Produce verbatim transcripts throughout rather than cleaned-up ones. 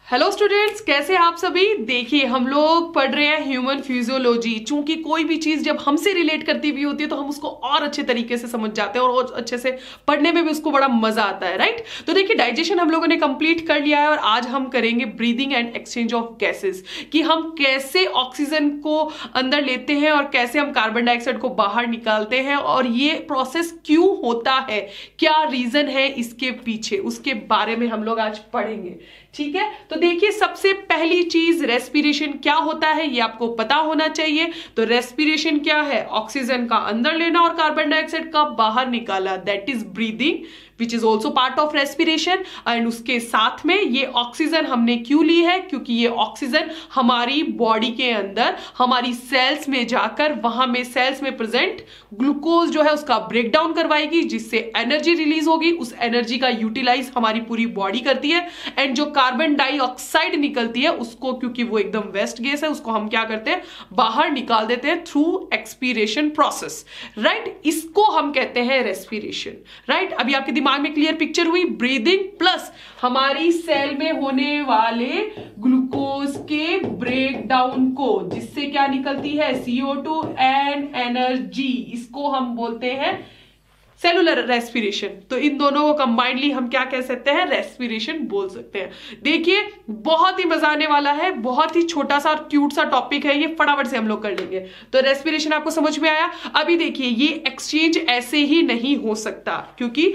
Hello students, कैसे आप सभी। देखिए, हम लोग पढ़ रहे हैं ह्यूमन फिजियोलॉजी। चूंकि कोई भी चीज जब हमसे रिलेट करती हुई होती है तो हम उसको और अच्छे तरीके से समझ जाते हैं और अच्छे से पढ़ने में भी उसको बड़ा मजा आता है, राइट। तो देखिए, डाइजेशन हम लोगों ने कंप्लीट कर लिया है और आज हम करेंगे breathing and exchange of gases, कि हम कैसे ऑक्सीजन को अंदर लेते हैं और कैसे हम कार्बन डाइऑक्साइड को बाहर निकालते हैं और ये प्रोसेस क्यों होता है, क्या रीजन है इसके पीछे, उसके बारे में हम लोग आज पढ़ेंगे। ठीक है, तो देखिए, सबसे पहली चीज रेस्पिरेशन क्या होता है ये आपको पता होना चाहिए। तो रेस्पिरेशन क्या है? ऑक्सीजन का अंदर लेना और कार्बन डाइऑक्साइड का बाहर निकाला, that is breathing, which is also part of respiration. And उसके साथ में ये ऑक्सीजन हमने क्यों ली है? क्योंकि ये ऑक्सीजन हमारी बॉडी के अंदर हमारी सेल्स में जाकर वहां में सेल्स में प्रेजेंट ग्लूकोज जो है उसका ब्रेक डाउन करवाएगी, जिससे एनर्जी रिलीज होगी। उस एनर्जी का यूटिलाइज हमारी पूरी बॉडी करती है। एंड जो कार्बन डाइऑक्साइड निकलती है उसको, क्योंकि वो एकदम वेस्ट गैस है, उसको हम क्या करते हैं? बाहर निकाल देते हैं थ्रू एक्सपीरेशन प्रोसेस, राइट। इसको हम कहते हैं रेस्पिरेशन, राइट। अभी आपके दिमाग में क्लियर पिक्चर हुई? ब्रीदिंग प्लस हमारी सेल में होने वाले ग्लूकोज के ब्रेक डाउन को, जिससे क्या निकलती है? C O two and energy. इसको हम बोलते हैं सेलुलर रेस्पिरेशन। तो इन दोनों को कंबाइंडली हम क्या कह सकते हैं? रेस्पिरेशन बोल सकते हैं। देखिए, बहुत ही मजा आने वाला है, बहुत ही छोटा सा और क्यूट सा टॉपिक है ये, फटाफट से हम लोग कर लेंगे। तो रेस्पिरेशन आपको समझ में आया। अभी देखिए, ये एक्सचेंज ऐसे ही नहीं हो सकता, क्योंकि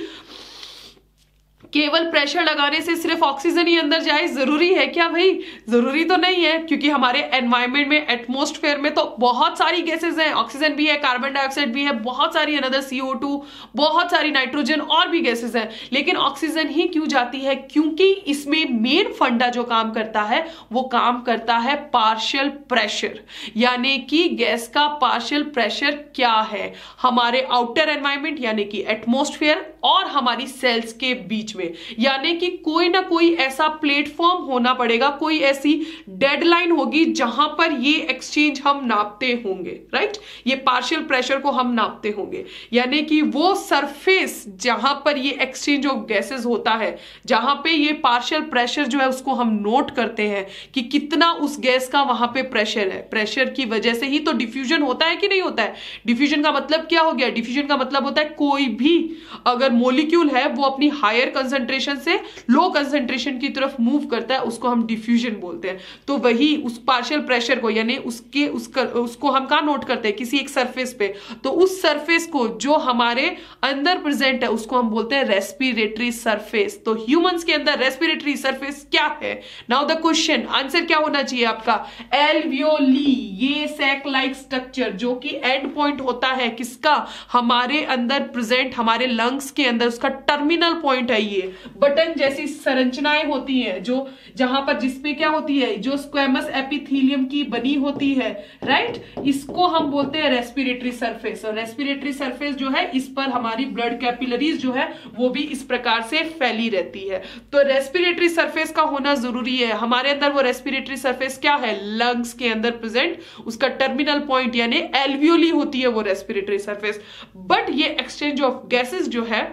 केवल प्रेशर लगाने से सिर्फ ऑक्सीजन ही अंदर जाए जरूरी है क्या भाई? जरूरी तो नहीं है, क्योंकि हमारे एनवायरमेंट में, एटमॉस्फेयर में तो बहुत सारी गैसेस हैं। ऑक्सीजन भी है, कार्बन डाइऑक्साइड भी है, बहुत सारी अनदर सी ओ टू, बहुत सारी नाइट्रोजन और भी गैसेस हैं। लेकिन ऑक्सीजन ही क्यों जाती है? क्योंकि इसमें मेन फंडा जो काम करता है वो काम करता है पार्शियल प्रेशर, यानी कि गैस का पार्शियल प्रेशर क्या है हमारे आउटर एनवायरमेंट यानी कि एटमॉस्फेयर और हमारी सेल्स के बीच में। यानी कि कोई ना कोई ऐसा प्लेटफॉर्म होना पड़ेगा, कोई ऐसी डेडलाइन होगी जहां पर ये एक्सचेंज हम नापते होंगे, राइट। ये पार्शियल प्रेशर को हम नापते होंगे, यानी कि वो सरफेस जहां पर ये एक्सचेंज ऑफ गैसेस होता है, जहां पे ये पार्शियल प्रेशर जो है उसको हम नोट करते हैं कि कितना उस गैस का वहां पे प्रेशर है। प्रेशर की वजह से ही तो डिफ्यूजन होता है कि नहीं होता है? डिफ्यूजन का मतलब क्या हो गया? डिफ्यूजन का मतलब होता है कोई भी अगर मॉलिक्यूल है वो अपनी हायर कंसंट्रेशन से लो कंसंट्रेशन की तरफ मूव करता है, उसको हम डिफ्यूजन बोलते हैं। तो वही उस पार्शियल प्रेशर को, यानी उसके उसका उसको हम कहां नोट करते हैं? किसी एक सरफेस पे। तो उस सरफेस को जो हमारे अंदर प्रेजेंट है उसको हम बोलते हैं रेस्पिरेटरी सरफेस। तो ह्यूमंस के अंदर रेस्पिरेटरी सरफेस क्या है? नाउ द क्वेश्चन आंसर क्या होना चाहिए आपका? एल्वियोली, ये सैक लाइक स्ट्रक्चर जो कि एंड पॉइंट होता है किसका? हमारे अंदर प्रेजेंट, हमारे लंग्स के अंदर उसका टर्मिनल पॉइंट है। ये बटन जैसी संरचनाएं होती हैं जो जहां पर जिसपे क्या होती है? जो स्क्वेमस एपिथेलियम की बनी होती है, राइट। इसको हम बोलते हैं रेस्पिरेटरी सरफेस। और रेस्पिरेटरी सरफेस जो है, इस पर हमारी ब्लड कैपिलरीज जो है वो भी इस प्रकार से फैली रहती है। तो रेस्पिरेटरी सरफेस का होना जरूरी है हमारे अंदर। वो रेस्पिरेटरी सरफेस क्या है? लंग्स के अंदर प्रेजेंट उसका टर्मिनल पॉइंट यानी एल्वियोली होती है वो रेस्पिरेटरी सरफेस। बट ये एक्सचेंज ऑफ गैसेस जो है,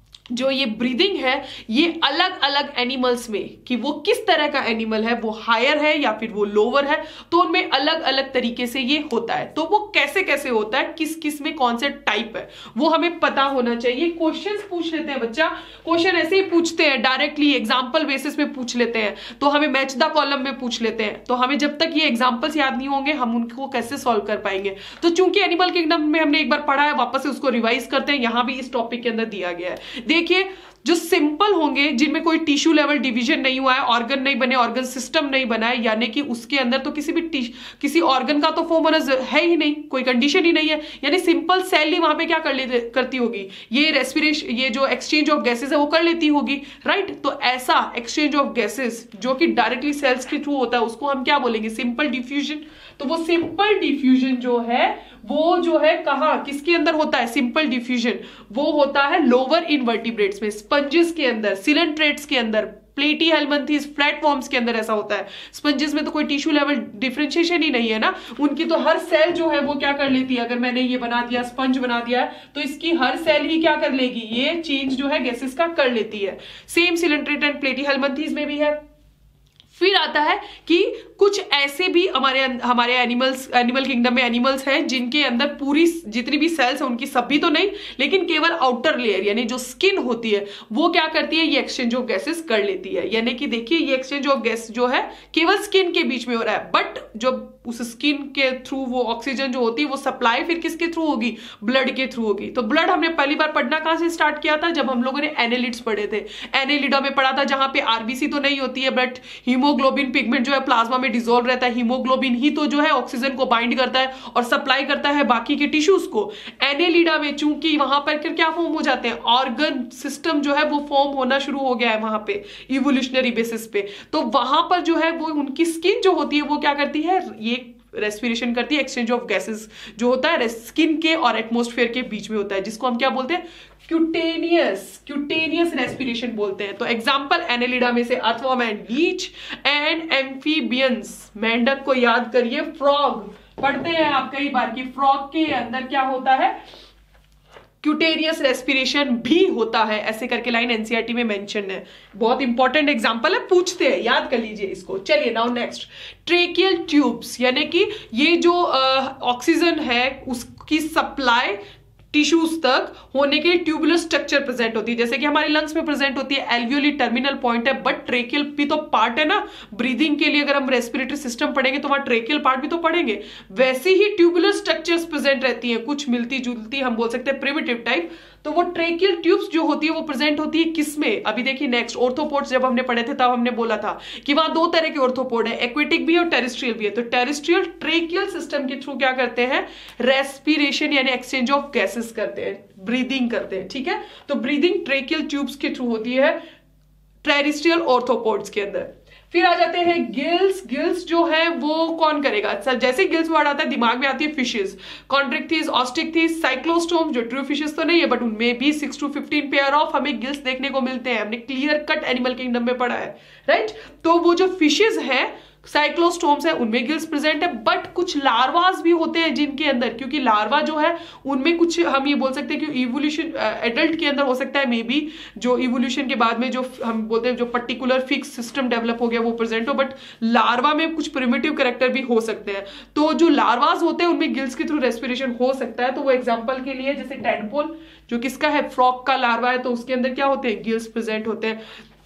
जो ये ब्रीदिंग है, ये अलग अलग एनिमल्स में, कि वो किस तरह का एनिमल है, वो हायर है या फिर वो लोअर है, तो उनमें अलग अलग तरीके से ये होता है। तो वो कैसे कैसे होता है, किस किस में कौन से टाइप है, वो हमें पता होना चाहिए। क्वेश्चंस पूछ लेते हैं बच्चा, क्वेश्चन ऐसे ही पूछते हैं, डायरेक्टली एग्जाम्पल बेसिस में पूछ लेते हैं। तो हमें मैच द कॉलम में पूछ लेते हैं, तो हमें जब तक ये एग्जाम्पल्स याद नहीं होंगे हम उनको कैसे सॉल्व कर पाएंगे। तो चूंकि एनिमल किंगडम में हमने एक बार पढ़ा है, वापस से उसको रिवाइज करते हैं। यहां भी इस टॉपिक के अंदर दिया गया है। देखिए, जो सिंपल होंगे, जिनमें कोई टिश्यू लेवल डिवीजन नहीं हुआ है, ऑर्गन नहीं बने, ऑर्गन सिस्टम नहीं बना है, यानी कि उसके अंदर तो किसी भी किसी ऑर्गन का तो फॉर्म होना है ही नहीं, कोई कंडीशन ही नहीं है, यानी सिंपल सेल ही वहां पे क्या कर ले करती होगी? ये रेस्पिरेशन, ये जो एक्सचेंज ऑफ गैसेस है वो कर लेती होगी, राइट। तो ऐसा एक्सचेंज ऑफ गैसेस जो कि डायरेक्टली सेल्स के थ्रू होता है उसको हम क्या बोलेंगे? Simple diffusion. तो वो सिंपल डिफ्यूजन जो है वो जो है कहां, किसके अंदर होता है? सिंपल डिफ्यूजन वो होता है लोअर इनवर्टिब्रेट्स में, स्पंजेस के अंदर, सिलेंट्रेट्स के अंदर, प्लेटी हेलमिंथीज, प्लेटफॉर्म्स के अंदर ऐसा होता है। स्पंजेस में तो कोई टिश्यू लेवल डिफरेंशिएशन ही नहीं है ना, उनकी तो हर सेल जो है वो क्या कर लेती है? अगर मैंने ये बना दिया, स्पंज बना दिया, तो इसकी हर सेल ही क्या कर लेगी? ये चेंज जो है गैसेस का कर लेती है। Same coelenterate and platyhelminthes में भी है। फिर आता है कि कुछ ऐसे भी हमारे हमारे एनिमल्स एनिमल किंगडम में एनिमल्स हैं जिनके अंदर पूरी जितनी भी सेल्स हैं उनकी सभी तो नहीं, लेकिन केवल आउटर लेयर यानी जो स्किन होती है वो क्या करती है, ये एक्सचेंज ऑफ गैसेस कर लेती है। यानी कि देखिए ये एक्सचेंज ऑफ गैस जो है केवल स्किन के बीच में हो रहा है, बट जो उस स्किन के थ्रू वो ऑक्सीजन जो होती है वो सप्लाई फिर किसके थ्रू होगी, ब्लड के थ्रू होगी। तो ब्लड हमने पहली बार पढ़ना कहां से स्टार्ट किया था, जब हम लोगों ने एनेलिड्स पढ़े थे। एनेलिडा में पढ़ा था जहां पे आरबीसी तो नहीं होती है बट हीमोग्लोबिन पिगमेंट जो है प्लाज्मा में डिसॉल्व रहता है। हीमोग्लोबिन ही तो जो है ऑक्सीजन को बाइंड करता है और सप्लाई करता है बाकी के टिश्यूज को। एनेलिडा में चूंकि वहां पर क्या फॉर्म हो जाते हैं, ऑर्गन सिस्टम जो है वो फॉर्म होना शुरू हो गया है वहां पे इवोल्यूशनरी बेसिस पे। तो वहां पर जो है वो उनकी स्किन जो होती है वो क्या करती है, ये रेस्पिरेशन करती है। एक्सचेंज ऑफ गैसेस जो होता है स्किन के और एटमॉस्फेयर के बीच में होता है, जिसको हम क्या बोलते हैं, क्यूटेनियस क्यूटेनियस रेस्पिरेशन बोलते हैं। तो एग्जांपल एनेलिडा में से earthworm and leech and amphibians. मेंढक को याद करिए, फ्रॉग पढ़ते हैं आप कई बार कि फ्रॉग के अंदर क्या होता है, क्यूटेनियस रेस्पिरेशन भी होता है, ऐसे करके लाइन एनसीईआरटी में मेंशन है। बहुत इंपॉर्टेंट एग्जांपल है, पूछते हैं, याद कर लीजिए इसको। चलिए नाउ नेक्स्ट, ट्रेकियल ट्यूब्स, यानी कि ये जो ऑक्सीजन है उसकी सप्लाई टिश्यूज तक होने के ट्यूबुलर स्ट्रक्चर प्रेजेंट होती है, जैसे कि हमारे लंग्स में प्रेजेंट होती है। एल्वियोली टर्मिनल पॉइंट है, बट ट्रेकियल भी तो पार्ट है ना ब्रीदिंग के लिए। अगर हम रेस्पिरेटरी सिस्टम पढ़ेंगे तो वहां ट्रेकियल पार्ट भी तो पढ़ेंगे। वैसे ही ट्यूबुलर स्ट्रक्चर्स प्रेजेंट रहती हैं, कुछ मिलती जुलती, हम बोल सकते हैं प्रिमिटिव टाइप। तो वो ट्रेकियल ट्यूब्स जो होती है वो प्रेजेंट होती है किसमें, अभी देखिए नेक्स्ट, ऑर्थोपोड्स जब हमने पढ़े थे तब हमने बोला था कि वहां दो तरह के ऑर्थोपोड है, एक्वेटिक भी और टेरेस्ट्रियल भी है। तो टेरेस्ट्रियल ट्रेकियल सिस्टम के थ्रू क्या करते हैं, रेस्पिरेशन यानी एक्सचेंज ऑफ गैसेस करते हैं, ब्रीदिंग करते हैं, ठीक है। तो ब्रीदिंग ट्रेकियल ट्यूब्स के थ्रू होती है टेरेस्ट्रियल ऑर्थोपोड्स के अंदर। फिर आ जाते हैं गिल्स। गिल्स जो है वो कौन करेगा, जैसे गिल्स वर्ड आता है दिमाग में आती है फिशेस, कॉन्ड्रिक्थिस, ऑस्टिक्थिस, साइक्लोस्टोम, जो ट्रू फिशेस तो नहीं है बट उनमें भी six to fifteen pair of हमें गिल्स देखने को मिलते हैं। हमने क्लियर कट एनिमल किंगडम में पढ़ा है, राइट। तो वो जो फिशेस है साइक्लोस्टोम्स है उनमें गिल्स प्रेजेंट है, बट कुछ लार्वास भी होते हैं जिनके अंदर, क्योंकि लार्वा जो है उनमें कुछ हम ये बोल सकते हैं कि इवोल्यूशन एडल्ट के अंदर हो सकता है मे बी, जो इवोल्यूशन के बाद में जो हम बोलते हैं जो पर्टिकुलर फिक्स सिस्टम डेवलप हो गया वो प्रेजेंट हो, बट लार्वा में कुछ प्रिमिटिव कैरेक्टर भी हो सकते हैं। तो जो लार्वास होते हैं उनमें गिल्स के थ्रू रेस्पिरेशन हो सकता है। तो वो एग्जाम्पल के लिए जैसे टेडपोल जो किसका है, फ्रॉग का लार्वा है, तो उसके अंदर क्या होते हैं, गिल्स प्रेजेंट होते हैं।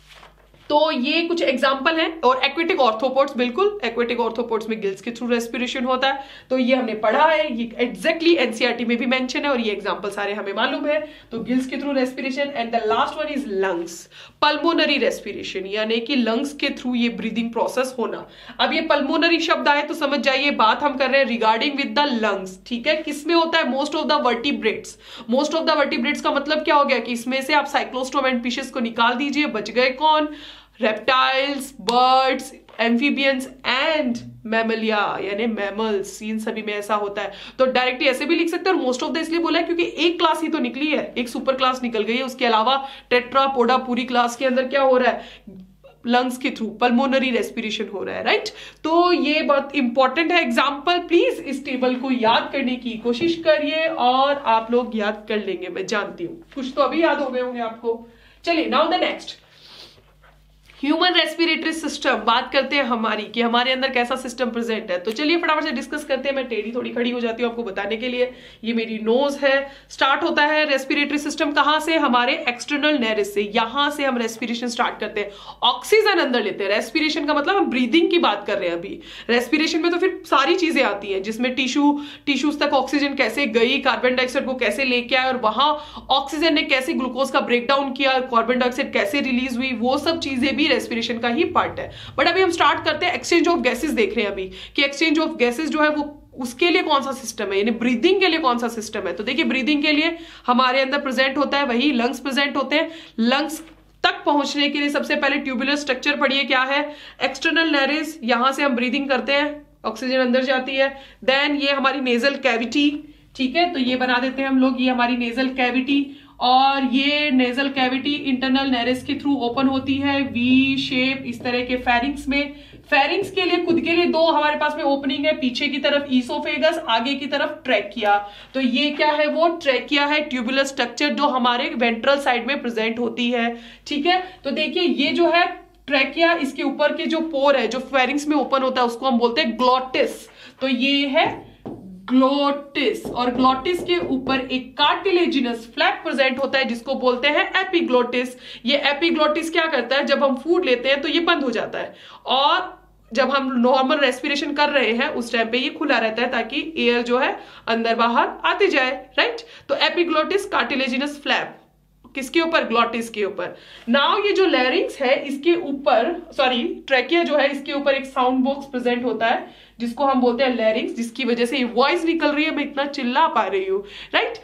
तो ये कुछ एग्जाम्पल हैं। और एक्वेटिक ऑर्थोपोड्स, बिल्कुल एक्वेटिक ऑर्थोपोड्स में गिल्स के थ्रू रेस्पिरेशन होता है। तो ये हमने पढ़ा है, ये एग्जैक्टली एनसीईआरटी में भी मेंशन है और ये एग्जाम्पल सारे हमें मालूम है। तो गिल्स के through respiration. And the last one is lungs, pulmonary respiration, यानी कि लंग्स के थ्रू ये ब्रीदिंग प्रोसेस होना। अब ये पल्मोनरी शब्द आए तो समझ जाइए बात हम कर रहे हैं रिगार्डिंग विद द लंग्स, ठीक है। किसमें होता है, most of the vertebrates. Most of the vertebrates का मतलब क्या हो गया कि इसमें से आप साइक्लोस्टोम एंड फिशेस को निकाल दीजिए, बच गए कौन, reptiles, birds, amphibians and mammalia यानी मैमल्स, इन सभी में ऐसा होता है। तो डायरेक्टली ऐसे भी लिख सकते हैं, और मोस्ट ऑफ द इसलिए बोला है क्योंकि एक क्लास ही तो निकली है, एक सुपर क्लास निकल गई है, उसके अलावा टेट्रापोडा पूरी क्लास के अंदर क्या हो रहा है, लंग्स के थ्रू पल्मोनरी रेस्पिरेशन हो रहा है, राइट। तो ये बहुत इंपॉर्टेंट है एग्जाम्पल, प्लीज इस टेबल को याद करने की कोशिश करिए और आप लोग याद कर लेंगे, मैं जानती हूं कुछ तो अभी याद हो गए होंगे आपको। चलिए now the next, human respiratory system. बात करते हैं हमारी कि हमारे अंदर कैसा सिस्टम प्रेजेंट है। तो चलिए फटाफट से डिस्कस करते हैं। मैं टेढ़ी थोड़ी खड़ी हो जाती हूँ आपको बताने के लिए। ये मेरी नोज है। स्टार्ट होता है रेस्पिरेटरी सिस्टम कहां से, हमारे एक्सटर्नल नेरिस से। यहां से हम रेस्पिरेशन स्टार्ट करते हैं, ऑक्सीजन अंदर लेते हैं। रेस्पिरेशन का मतलब हम ब्रीदिंग की बात कर रहे हैं अभी। रेस्पिरेशन में तो फिर सारी चीजें आती हैं, जिसमें टिश्यू टिश्यूज तक ऑक्सीजन कैसे गई, कार्बन डाइऑक्साइड को कैसे लेके आए और वहां ऑक्सीजन ने कैसे ग्लूकोज का ब्रेकडाउन किया, कार्बन डाइऑक्साइड कैसे रिलीज हुई, वो सब चीजें भी रेस्पिरेशन का ही पार्ट है। बट अभी हम स्टार्ट करते हैं, एक्सचेंज ऑफ गैसेस देख रहे हैं अभी कि एक्सचेंज ऑफ गैसेस जो है वो उसके लिए कौन सा सिस्टम है, यानी ब्रीदिंग के लिए कौन सा सिस्टम है। तो देखिए ब्रीदिंग के लिए हमारे अंदर प्रेजेंट होता है वही लंग्स प्रेजेंट होते हैं। लंग्स तक पहुंचने के लिए सबसे पहले ट्यूबुलर स्ट्रक्चर पढ़िए क्या है, एक्सटर्नल नेरिस, यहां से हम ब्रीदिंग करते हैं, ऑक्सीजन अंदर जाती है। देन ये हमारी नेजल कैविटी, ठीक है, तो ये बना देते हैं हम लोग, ये हमारी नेजल कैविटी। और ये नेजल कैविटी इंटरनल नेरिस के थ्रू ओपन होती है वी शेप इस तरह के। फेरिंग्स में, फेरिंग्स के लिए खुद के लिए दो हमारे पास में ओपनिंग है, पीछे की तरफ ईसोफेगस, आगे की तरफ ट्रैकिया। तो ये क्या है, वो ट्रैकिया है, ट्यूबुलर स्ट्रक्चर जो हमारे वेंट्रल साइड में प्रेजेंट होती है, ठीक है। तो देखिए ये जो है ट्रैकिया, इसके ऊपर के जो पोर है जो फेरिंग्स में ओपन होता है उसको हम बोलते हैं ग्लोटिस। तो ये है ग्लोटिस, और ग्लोटिस के ऊपर एक कार्टिलेजिनस फ्लैप प्रेजेंट होता है जिसको बोलते हैं एपिग्लोटिस। ये एपिग्लोटिस क्या करता है, जब हम फूड लेते हैं तो ये बंद हो जाता है, और जब हम नॉर्मल रेस्पिरेशन कर रहे हैं उस टाइम पे ये खुला रहता है ताकि एयर जो है अंदर बाहर आती जाए, राइट। तो एपिग्लोटिस कार्टिलेजिनस फ्लैप किसके ऊपर, ग्लोटिस के ऊपर। नाउ ये जो लैरिंग्स है इसके ऊपर, सॉरी ट्रैकिया जो है इसके ऊपर एक साउंड बॉक्स प्रेजेंट होता है जिसको हम बोलते हैं लैरिंग्स, जिसकी वजह से ये वॉइस निकल रही है, मैं इतना चिल्ला पा रही हूँ, राइट।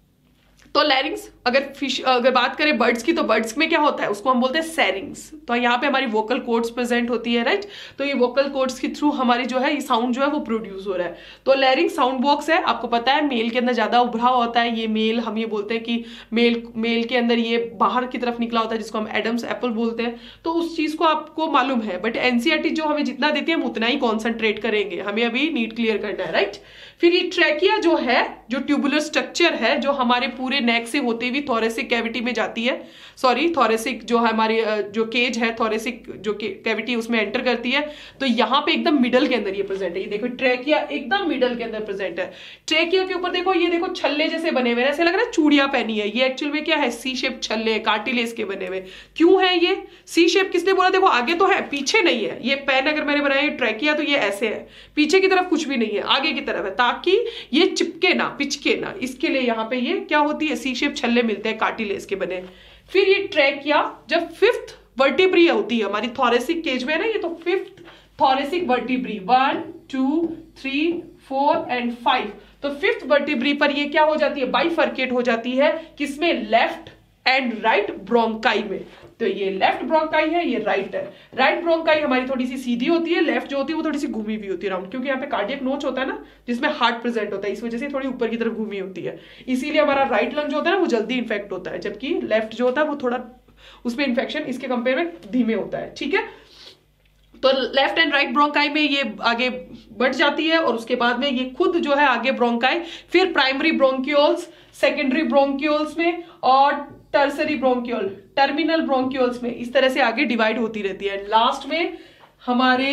तो लैरिंग्स, अगर फिश अगर बात करें बर्ड्स की, तो बर्ड्स में क्या होता है उसको हम बोलते हैं सेरिंग्स। तो यहाँ पे हमारी वोकल कोड्स प्रेजेंट होती है, राइट। तो ये वोकल कोड्स के थ्रू हमारी जो है ये साउंड जो है वो प्रोड्यूस हो रहा है। तो लैरिंग साउंड बॉक्स है, आपको पता है मेल के अंदर ज्यादा उभरा होता है, ये मेल हम ये बोलते हैं कि मेल मेल के अंदर ये बाहर की तरफ निकला होता है जिसको हम एडम्स एप्पल बोलते हैं। तो उस चीज को आपको मालूम है, बट एनसीईआरटी जो हमें जितना देती है हम उतना ही कॉन्सेंट्रेट करेंगे, हमें अभी नीट क्लियर करना है, राइट। फिर ये ट्रैकिया जो है, जो ट्यूबुलर स्ट्रक्चर है जो हमारे पूरे नेक से होते हुए थोरेसिक कैविटी में जाती है, सॉरी थोरेसिक जो हमारी जो केज है, थोरेसिक जो कैविटी उसमें एंटर करती है। तो यहाँ पे एकदम मिडल के अंदर ये प्रेजेंट है, ये देखो ट्रैकिया एकदम मिडल के अंदर प्रेजेंट है। ट्रैकिया के ऊपर देखो, ये देखो छल्ले जैसे बने हुए, ऐसे लग रहा है चूड़ियां पहनी है, ये एक्चुअल में क्या है, सी शेप छल्ले कार्टिलेज के बने हुए। क्यों है ये सी शेप, किसने बोला, देखो आगे तो है पीछे नहीं है। ये पेन अगर मैंने बनाया ट्रैकिया तो ये ऐसे है, पीछे की तरफ कुछ भी नहीं है, आगे की तरफ है, ताकि ये चिपके ना पिचके ना, इसके लिए यहाँ पे ये क्या होती है, सी शेप छल्ले मिलते हैं कार्टिलेज के बने। फिर ये ट्रैकिया जब फिफ्थ वर्टिब्री होती है हमारी थोरेसिक केज में ना, ये तो fifth thoracic vertebrae, one two three four and five. तो फिफ्थ वर्टिब्री पर ये क्या हो जाती है, बाइफर्केट हो जाती है, किसमें, लेफ्ट एंड राइट ब्रोंकाई में। तो ये लेफ्ट ब्रोंकाई है, ये राइट है। राइट ब्रोंकाई हमारी थोड़ी सी सीधी होती है, लेफ्ट जो होती है वो थोड़ी सी घूमी हुई होती है राउंड, क्योंकि यहाँ पे कार्डियक नोच होता है ना जिसमें हार्ट प्रेजेंट होता है, इस वजह से थोड़ी ऊपर की तरफ घूमी होती है, इसीलिए हमारा राइट लंग जो होता है ना वो जल्दी इन्फेक्ट होता है, जबकि लेफ्ट जो होता है वो थोड़ा उसमें इन्फेक्शन इसके कंपेयर में धीमे होता है, ठीक है। तो लेफ्ट एंड राइट ब्रोंकाई में ये आगे बढ़ जाती है, और उसके बाद में ये खुद जो है आगे ब्रोंकाई, फिर प्राइमरी ब्रोंक्यूल्स, सेकेंडरी ब्रोंक्यूल्स में, और टर्सरी ब्रोंक्यूल, टर्मिनल ब्रोंक्यूल्स में, इस तरह से आगे डिवाइड होती रहती है। लास्ट में हमारे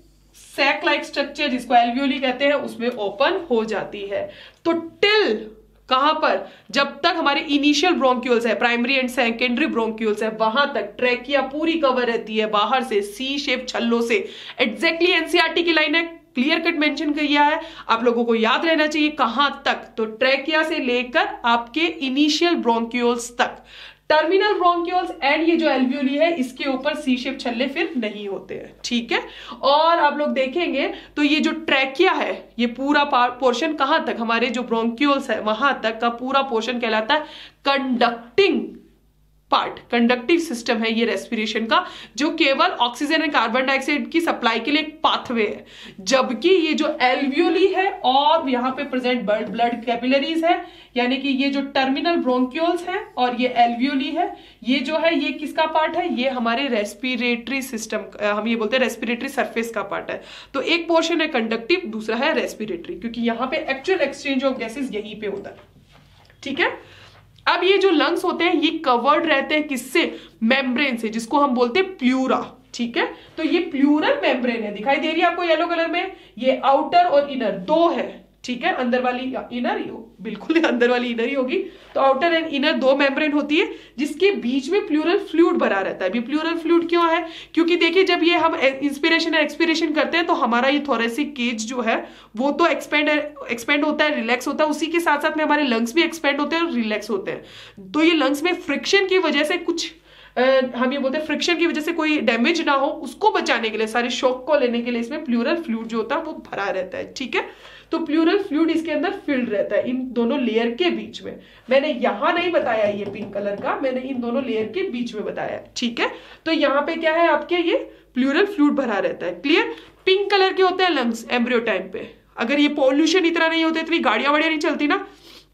सैक लाइक स्ट्रक्चर जिसको एल्वियोली कहते हैं उसमें ओपन हो जाती है। तो टिल कहां पर, जब तक हमारे इनिशियल ब्रोंक्यूल्स है, प्राइमरी एंड सेकेंडरी ब्रोंक्यूल्स है, वहां तक ट्रैकिया पूरी कवर रहती है बाहर से सी शेप छल्लों से। एग्जैक्टली एनसीईआरटी की लाइन है, क्लियर कट मेंशन किया है, आप लोगों को याद रहना चाहिए कहां तक, तो ट्रैकिया से लेकर आपके इनिशियल ब्रोंक्यूल्स तक। टर्मिनल ब्रोंक्यूल्स एंड ये जो एल्वियोली है इसके ऊपर सी शेप छल्ले फिर नहीं होते हैं, ठीक है। और आप लोग देखेंगे तो ये जो ट्रैकिया है ये पूरा पोर्शन कहां तक, हमारे जो ब्रोंक्यूल्स है वहां तक का पूरा पोर्शन कहलाता है कंडक्टिंग पार्ट, कंडक्टिव सिस्टम है ये रेस्पिरेशन का, जो केवल ऑक्सीजन एंड कार्बन डाइऑक्साइड की सप्लाई के लिए एक पाथवे है। जबकि ये जो एल्वियोली है और यहाँ पे प्रेजेंट ब्लड कैपिलरीज है, यानी कि ये जो टर्मिनल ब्रोंक्यूल्स है और ये एल्वियोली है, ये जो है ये किसका पार्ट है, ये हमारे रेस्पिरेटरी सिस्टम, हम ये बोलते हैं रेस्पिरेटरी सरफेस का पार्ट है। तो एक पोर्शन है कंडक्टिव, दूसरा है रेस्पिरेटरी, क्योंकि यहाँ पे एक्चुअल एक्सचेंज ऑफ गैसेस यहीं पे होता है, ठीक है। अब ये जो लंग्स होते हैं ये कवर्ड रहते हैं किससे, मेम्ब्रेन से, जिसको हम बोलते हैं प्लूरा, ठीक है। तो ये प्लूरल मेम्ब्रेन है, दिखाई दे रही है आपको येलो कलर में, ये आउटर और इनर दो है, ठीक है। अंदर वाली इनर ही हो, बिल्कुल अंदर वाली इनर ही होगी। तो आउटर एंड इनर दो मेम्ब्रेन होती है, जिसके बीच में प्लूरल फ्लूइड भरा रहता है। अभी प्लूरल फ्लूइड क्यों है, क्योंकि देखिए जब ये हम इंस्पिरेशन और एक्सपिरेशन करते हैं तो हमारा ये थोरेसिक केज जो है वो तो एक्सपेंड एक्सपेंड होता है, रिलैक्स होता है, उसी के साथ साथ में हमारे लंग्स भी एक्सपेंड होते हैं और रिलैक्स होते हैं। तो ये लंग्स में फ्रिक्शन की वजह से कुछ Uh, हम ये बोलते हैं फ्रिक्शन की वजह से कोई डैमेज ना हो, उसको बचाने के लिए, सारे शॉक को लेने के लिए इसमें प्लूरल फ्लूइड जो होता है वो भरा रहता है, ठीक है। तो प्लूरल फ्लूइड इसके अंदर फिल्ड रहता है इन दोनों लेयर के बीच में। मैंने यहां नहीं बताया ये पिंक कलर का, मैंने इन दोनों लेयर के बीच में बताया, ठीक है। तो यहाँ पे क्या है आपके, ये प्लूरल फ्लूइड भरा रहता है, क्लियर। पिंक कलर के होते हैं लंग्स एम्ब्रियो टाइम पे। अगर ये पॉल्यूशन इतना नहीं होता, इतनी गाड़ियां वाड़ियां नहीं चलती ना,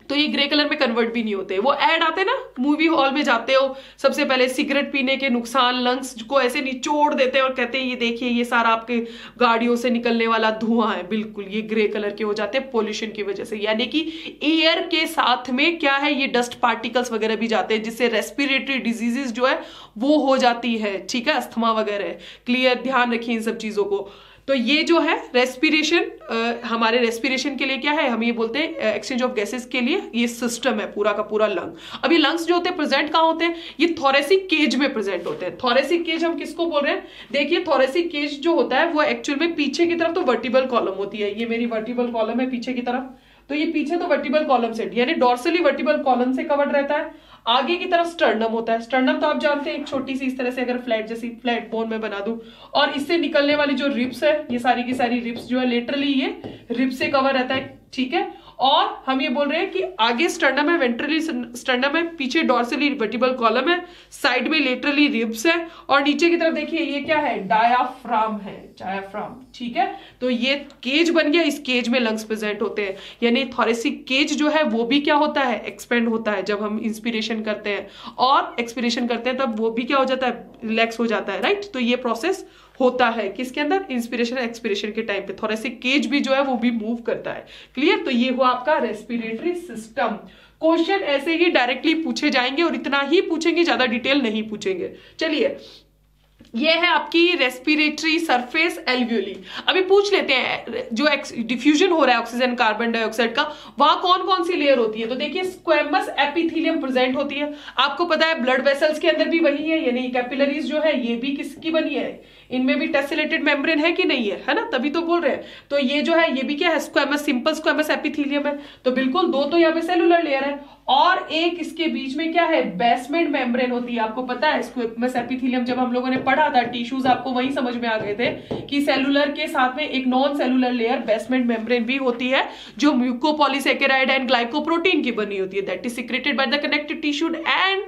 तो ये ग्रे कलर में कन्वर्ट भी नहीं होते। वो ऐड आते ना, मूवी हॉल में जाते हो, सबसे पहले सिगरेट पीने के नुकसान, लंग्स को ऐसे निचोड़ देते हैं और कहते हैं ये देखिए ये सारा आपके गाड़ियों से निकलने वाला धुआं है, बिल्कुल ये ग्रे कलर के हो जाते हैं पोल्यूशन की वजह से। यानी कि एयर के साथ में क्या है, ये डस्ट पार्टिकल्स वगैरह भी जाते हैं, जिससे रेस्पिरेटरी डिजीजेस जो है वो हो जाती है, ठीक है, अस्थमा वगैरह। क्लियर, ध्यान रखिए इन सब चीजों को। तो ये जो है रेस्पिरेशन, हमारे रेस्पिरेशन के लिए क्या है, हम ये बोलते हैं एक्सचेंज ऑफ गैसेस के लिए ये सिस्टम है पूरा का पूरा लंग। अब ये लंग्स जो होते हैं प्रेजेंट कहाँ होते हैं, ये थोरेसिक केज में प्रेजेंट होते हैं। थोरेसिक केज हम किसको बोल रहे हैं, देखिए थोरेसिक केज जो होता है वो एक्चुअल में पीछे की तरफ तो वर्टिबल कॉलम होती है, ये मेरी वर्टिबल कॉलम है पीछे की तरफ, तो ये पीछे तो वर्टिबल कॉलम से यानी डॉर्सली वर्टिबल कॉलम से कवर्ड रहता है। आगे की तरफ स्टर्नम होता है। स्टर्नम तो आप जानते हैं एक छोटी सी इस तरह से अगर फ्लैट जैसी फ्लैट बोन में बना दूं, और इससे निकलने वाली जो रिब्स है, ये सारी की सारी रिब्स जो है लेटरली ये रिब्स से कवर रहता है, ठीक है। और हम ये बोल रहे हैं कि आगे स्टर्नम है, वेंट्रली स्टर्नम है, पीछे डॉर्सली वर्टिबल कॉलम है, साइड में लेटरली रिब्स है, और नीचे की तरफ देखिए ये क्या है, डायाफ्राम है, डायाफ्राम, ठीक है। तो ये केज बन गया, इस केज में लंग्स प्रेजेंट होते हैं। यानी थोरेसिक केज जो है वो भी क्या होता है, एक्सपेंड होता है जब हम इंस्पिरेशन करते हैं, और एक्सपिरेशन करते हैं तब वो भी क्या हो जाता है, रिलैक्स हो जाता है, राइट। तो ये प्रोसेस होता है किसके अंदर, इंस्पिरेशन एक्सपिरेशन के टाइम पे थोरेसिक केज भी जो है वो भी मूव करता है। क्लियर। तो ये हुआ आपका रेस्पिरेटरी सिस्टम। क्वेश्चन ऐसे ही डायरेक्टली पूछे जाएंगे और इतना ही पूछेंगे, ज्यादा डिटेल नहीं पूछेंगे। चलिए, ये है आपकी रेस्पिरेटरी सरफेस एल्वियोली। अभी पूछ लेते हैं जो डिफ्यूजन हो रहा है ऑक्सीजन कार्बन डाइऑक्साइड का, वहां कौन कौन सी लेयर होती है। तो देखिए स्क्वेमस एपिथेलियम प्रेजेंट होती है। आपको पता है ब्लड वेसल्स के अंदर भी वही है, यानी कैपिलरीज जो है ये भी किसकी बनी है, इनमें भी टेसिलेटेड मेम्ब्रेन है कि नहीं है, है ना, तभी तो बोल रहे हैं। तो ये जो है ये भी क्या है, स्क्वेमस, सिंपल स्क्वेमस एपिथेलियम है। तो बिल्कुल दो तो यहाँ पे सेलुलर लेयर है, और एक इसके बीच में क्या है, बेसमेंट मेम्ब्रेन होती है। आपको पता है स्क्वेमस एपिथेलियम जब हम लोगों ने पढ़ा था टिश्यूज, आपको वही समझ में आ गए थे कि सेलुलर के साथ में एक non cellular layer basement membrane भी होती है, जो म्यूकोपॉलीसेकेराइड एंड ग्लाइकोप्रोटीन की बनी होती है, that is secreted by the connective tissue and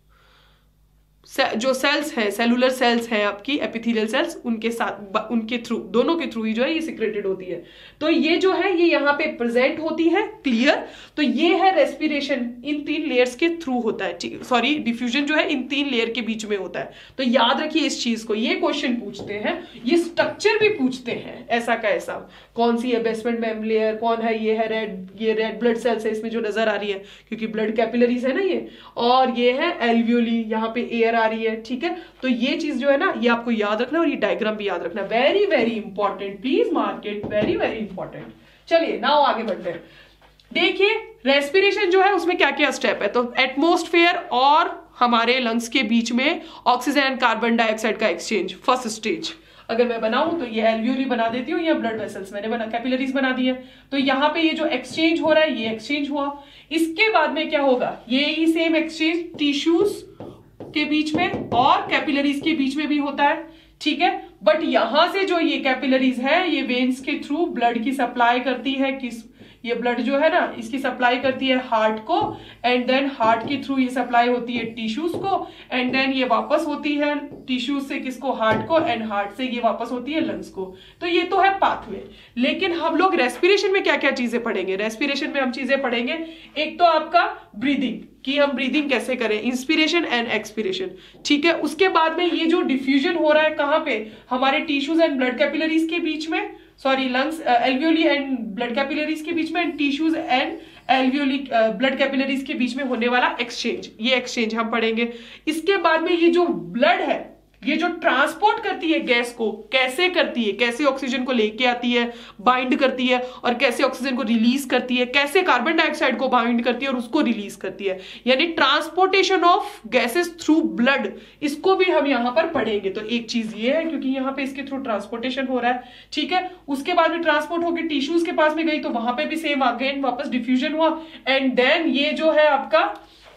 जो सेल्स है, सेलुलर सेल्स हैं आपकी एपिथेलियल सेल्स, उनके साथ उनके थ्रू, दोनों के थ्रू ही जो है ये सिक्रेटेड होती है। तो ये जो है ये यहाँ पे प्रेजेंट होती है। क्लियर। तो ये है रेस्पिरेशन, इन तीन लेयर्स के थ्रू होता है, सॉरी डिफ्यूजन जो है इन तीन लेयर के बीच में होता है। तो याद रखिए इस चीज को, ये क्वेश्चन पूछते हैं, ये स्ट्रक्चर भी पूछते हैं ऐसा का ऐसा, कौन सी है बेसमेंट मेम्ब्रेन लेयर, कौन है, ये है रेड, ये रेड ब्लड सेल्स है इसमें जो नजर आ रही है, क्योंकि ब्लड कैपिलरीज है ना ये, और ये है एल्वियोली, यहाँ पे एयर आ रही है, ठीक है। तो ये चीज जो है ना ये आपको याद रखना, और ये डायग्राम भी याद रखना, very very important, please mark it, very very important. चलिए नाउ आगे बढ़ते हैं। देखिए रेस्पिरेशन जो है उसमें क्या क्या स्टेप है। तो एटमॉस्फेयर और हमारे लंग्स के बीच में ऑक्सीजन एंड कार्बन डाइऑक्साइड का एक्सचेंज, फर्स्ट स्टेज अगर मैं बनाऊं तो ये एल्वियोली बना देती हूँ, या ब्लड वेसल्स मैंने बना कैपिलरीज बना दी है। तो यहाँ पे ये जो एक्सचेंज हो रहा है ये एक्सचेंज हुआ। इसके बाद में क्या होगा, ये ही सेम एक्सचेंज टिश्यूज के बीच में और कैपिलरीज के बीच में भी होता है, ठीक है। बट यहां से जो ये कैपिलरीज है ये वेन्स के थ्रू ब्लड की सप्लाई करती है, किस, ये ब्लड जो है ना इसकी सप्लाई करती है हार्ट को, एंड देन हार्ट के थ्रू ये सप्लाई होती है टिश्यूज को, एंड देन ये वापस होती है टिश्यूज से किसको, हार्ट को, एंड हार्ट से ये वापस होती है लंग्स को। तो ये तो है पाथवे। लेकिन हम लोग रेस्पिरेशन में क्या क्या चीजें पढ़ेंगे, रेस्पिरेशन में हम चीजें पढ़ेंगे, एक तो आपका ब्रीदिंग, कि हम ब्रीदिंग कैसे करें, इंस्पिरेशन एंड एक्सपिरेशन, ठीक है। उसके बाद में ये जो डिफ्यूजन हो रहा है कहां पे, हमारे टिश्यूज एंड ब्लड कैपिलरीज के बीच में, sorry lungs alveoli and blood capillaries के बीच में, and tissues and alveoli blood capillaries के बीच में होने वाला एक्सचेंज, ये एक्सचेंज हम पढ़ेंगे। इसके बाद में ये जो ब्लड है ये जो ट्रांसपोर्ट करती है गैस को, कैसे करती है, कैसे ऑक्सीजन को लेके आती है, बाइंड करती है, और कैसे ऑक्सीजन को रिलीज करती है, कैसे कार्बन डाइऑक्साइड को बाइंड करती है और उसको रिलीज करती है, यानी transportation of gases through blood, इसको भी हम यहां पर पढ़ेंगे। तो एक चीज ये है क्योंकि यहां पे इसके थ्रू ट्रांसपोर्टेशन हो रहा है, ठीक है। उसके बाद में ट्रांसपोर्ट होकर टिश्यूज के पास में गई तो वहां पे भी सेम अगेन वापस डिफ्यूजन हुआ, एंड देन ये जो है आपका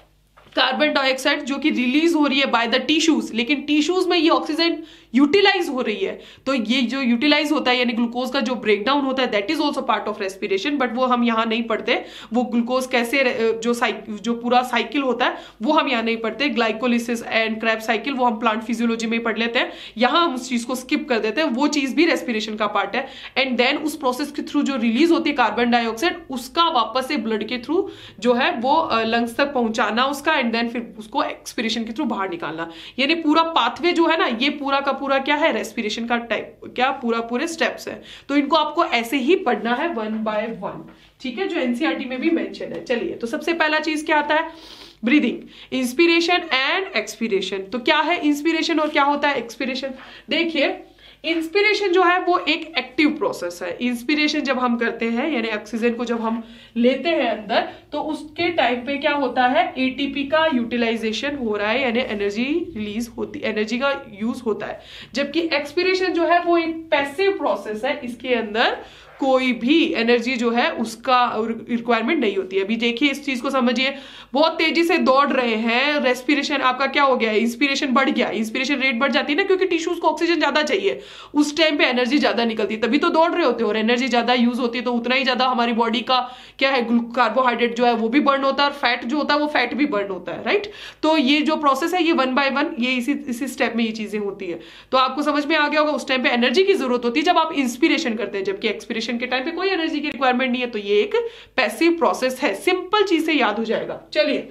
कार्बन डाइऑक्साइड जो कि रिलीज हो रही है बाय द टिश्यूज, लेकिन टिश्यूज में ये ऑक्सीजन यूटिलाइज हो रही है, तो ये जो यूटिलाइज होता है यानी ग्लूकोज का जो ब्रेकडाउन होता है that is also part of respiration, but वो हम यहाँ नहीं पढ़ते। वो ग्लूकोज कैसे जो साइकिल जो पूरा साइकिल होता है वो हम यहाँ नहीं पढ़ते। ग्लाइकोलिसिस एंड क्रेब्स साइकिल वो हम प्लांट फिजियोलॉजी में पढ़ लेते हैं, यहाँ हम उस चीज को स्किप कर देते हैं। वो चीज भी रेस्पिरेशन का पार्ट है। एंड देन उस प्रोसेस के थ्रू जो रिलीज होती है कार्बन डाइऑक्साइड, उसका वापस से ब्लड के थ्रू जो है वो लंग्स तक पहुंचाना उसका, एंड देन फिर उसको एक्सपिरेशन के थ्रू बाहर निकालना। यानी पूरा पाथवे जो है ना, ये पूरा का पूरा क्या है, रेस्पिरेशन का टाइप, क्या पूरा पूरे स्टेप्स है। तो इनको आपको ऐसे ही पढ़ना है वन बाय वन, ठीक है, जो एनसीईआरटी में भी मेंशन है। चलिए, तो सबसे पहला चीज क्या आता है, ब्रीदिंग, इंस्पिरेशन एंड एक्सपिरेशन। तो क्या है इंस्पिरेशन और क्या होता है एक्सपिरेशन? देखिए, इंस्पिरेशन जो है वो एक एक्टिव प्रोसेस है। इंस्पिरेशन जब हम करते हैं यानी ऑक्सीजन को जब हम लेते हैं अंदर, तो उसके टाइम पे क्या होता है, एटीपी का यूटिलाइजेशन हो रहा है यानी एनर्जी रिलीज होती, एनर्जी का यूज होता है। जबकि एक्सपिरेशन जो है वो एक पैसिव प्रोसेस है, इसके अंदर कोई भी एनर्जी जो है उसका रिक्वायरमेंट नहीं होती है। अभी देखिए इस चीज को समझिए, बहुत तेजी से दौड़ रहे हैं, रेस्पिरेशन आपका क्या हो गया है, इंस्पिरेशन बढ़ गया, इंस्पिरेशन रेट बढ़ जाती है ना, क्योंकि टिश्यूज को ऑक्सीजन ज्यादा चाहिए, उस टाइम पे एनर्जी ज्यादा निकलती है, तभी तो दौड़ रहे होते हो, और एनर्जी ज्यादा यूज होती है तो उतना ही ज्यादा हमारी बॉडी का क्या है, कार्बोहाइड्रेट जो है वो भी बर्न होता है, और फैट जो होता है वो फैट भी बर्न होता है, राइट। तो ये जो प्रोसेस है ये वन बाय वन ये इसी इसी स्टेप में ये चीजें होती है। तो आपको समझ में आ गया होगा, उस टाइम पे एनर्जी की जरूरत होती है जब आप इंस्पिरेशन करते हैं, जबकि एक्सपिरेशन के टाइम पे कोई एनर्जी की रिक्वायरमेंट नहीं है। तो ये एक पैसिव प्रोसेस है, सिंपल चीज से याद हो जाएगा। चलिए,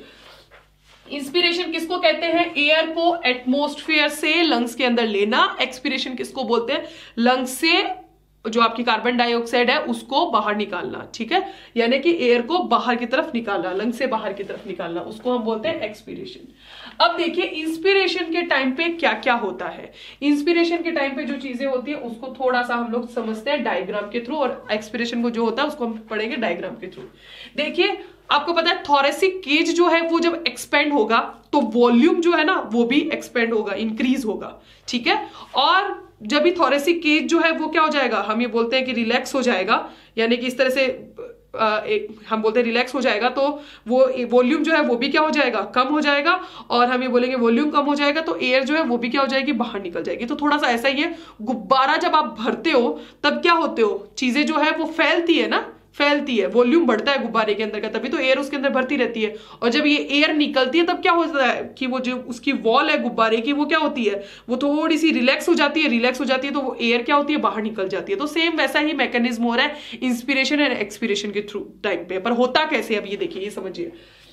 इंस्पिरेशन किसको कहते हैं, एयर को एटमॉस्फेयर से लंग्स के अंदर लेना। एक्सपिरेशन किसको बोलते हैं, लंग्स से जो आपकी कार्बन डाइऑक्साइड है उसको बाहर निकालना, ठीक है, यानी कि एयर को बाहर की तरफ निकालना, लंग से बाहर की तरफ निकालना, उसको हम बोलते हैं एक्सपिरेशन। अब देखिए इंस्पिरेशन के टाइम पे क्या क्या होता है। इंस्पिरेशन के टाइम पे जो चीजें होती है उसको थोड़ा सा हम लोग समझते हैं डायग्राम के थ्रू, और एक्सपिरेशन को जो होता है उसको हम पढ़ेंगे डायग्राम के थ्रू। देखिए, आपको पता है थोरेसिक केज जो है वो जब एक्सपेंड होगा तो वॉल्यूम जो है ना वो भी एक्सपेंड होगा, इंक्रीज होगा, ठीक है। और जब भी थोरेसिक केज जो है वो क्या हो जाएगा, हम ये बोलते हैं कि रिलैक्स हो जाएगा, यानी कि इस तरह से आ, एक, हम बोलते हैं रिलैक्स हो जाएगा, तो वो वॉल्यूम जो है वो भी क्या हो जाएगा, कम हो जाएगा। और हम ये बोलेंगे वॉल्यूम कम हो जाएगा तो एयर जो है वो भी क्या हो जाएगी, बाहर निकल जाएगी। तो थोड़ा सा ऐसा ही है, गुब्बारा जब आप भरते हो तब क्या होते हो, चीजें जो है वो फैलती है ना, फैलती है, वॉल्यूम बढ़ता है गुब्बारे के अंदर का, तभी तो एयर उसके अंदर भरती रहती है। और जब ये एयर निकलती है तब क्या होता है कि वो जो उसकी वॉल है गुब्बारे की वो क्या होती है, वो थोड़ी सी रिलैक्स हो जाती है, रिलैक्स हो जाती है तो वो एयर क्या होती है, बाहर निकल जाती है। तो सेम वैसा ही मैकेनिज्म हो रहा है इंस्पिरेशन एंड एक्सपिरेशन के थ्रू टाइम पे। पर होता कैसे, अब ये देखिए, ये समझिए।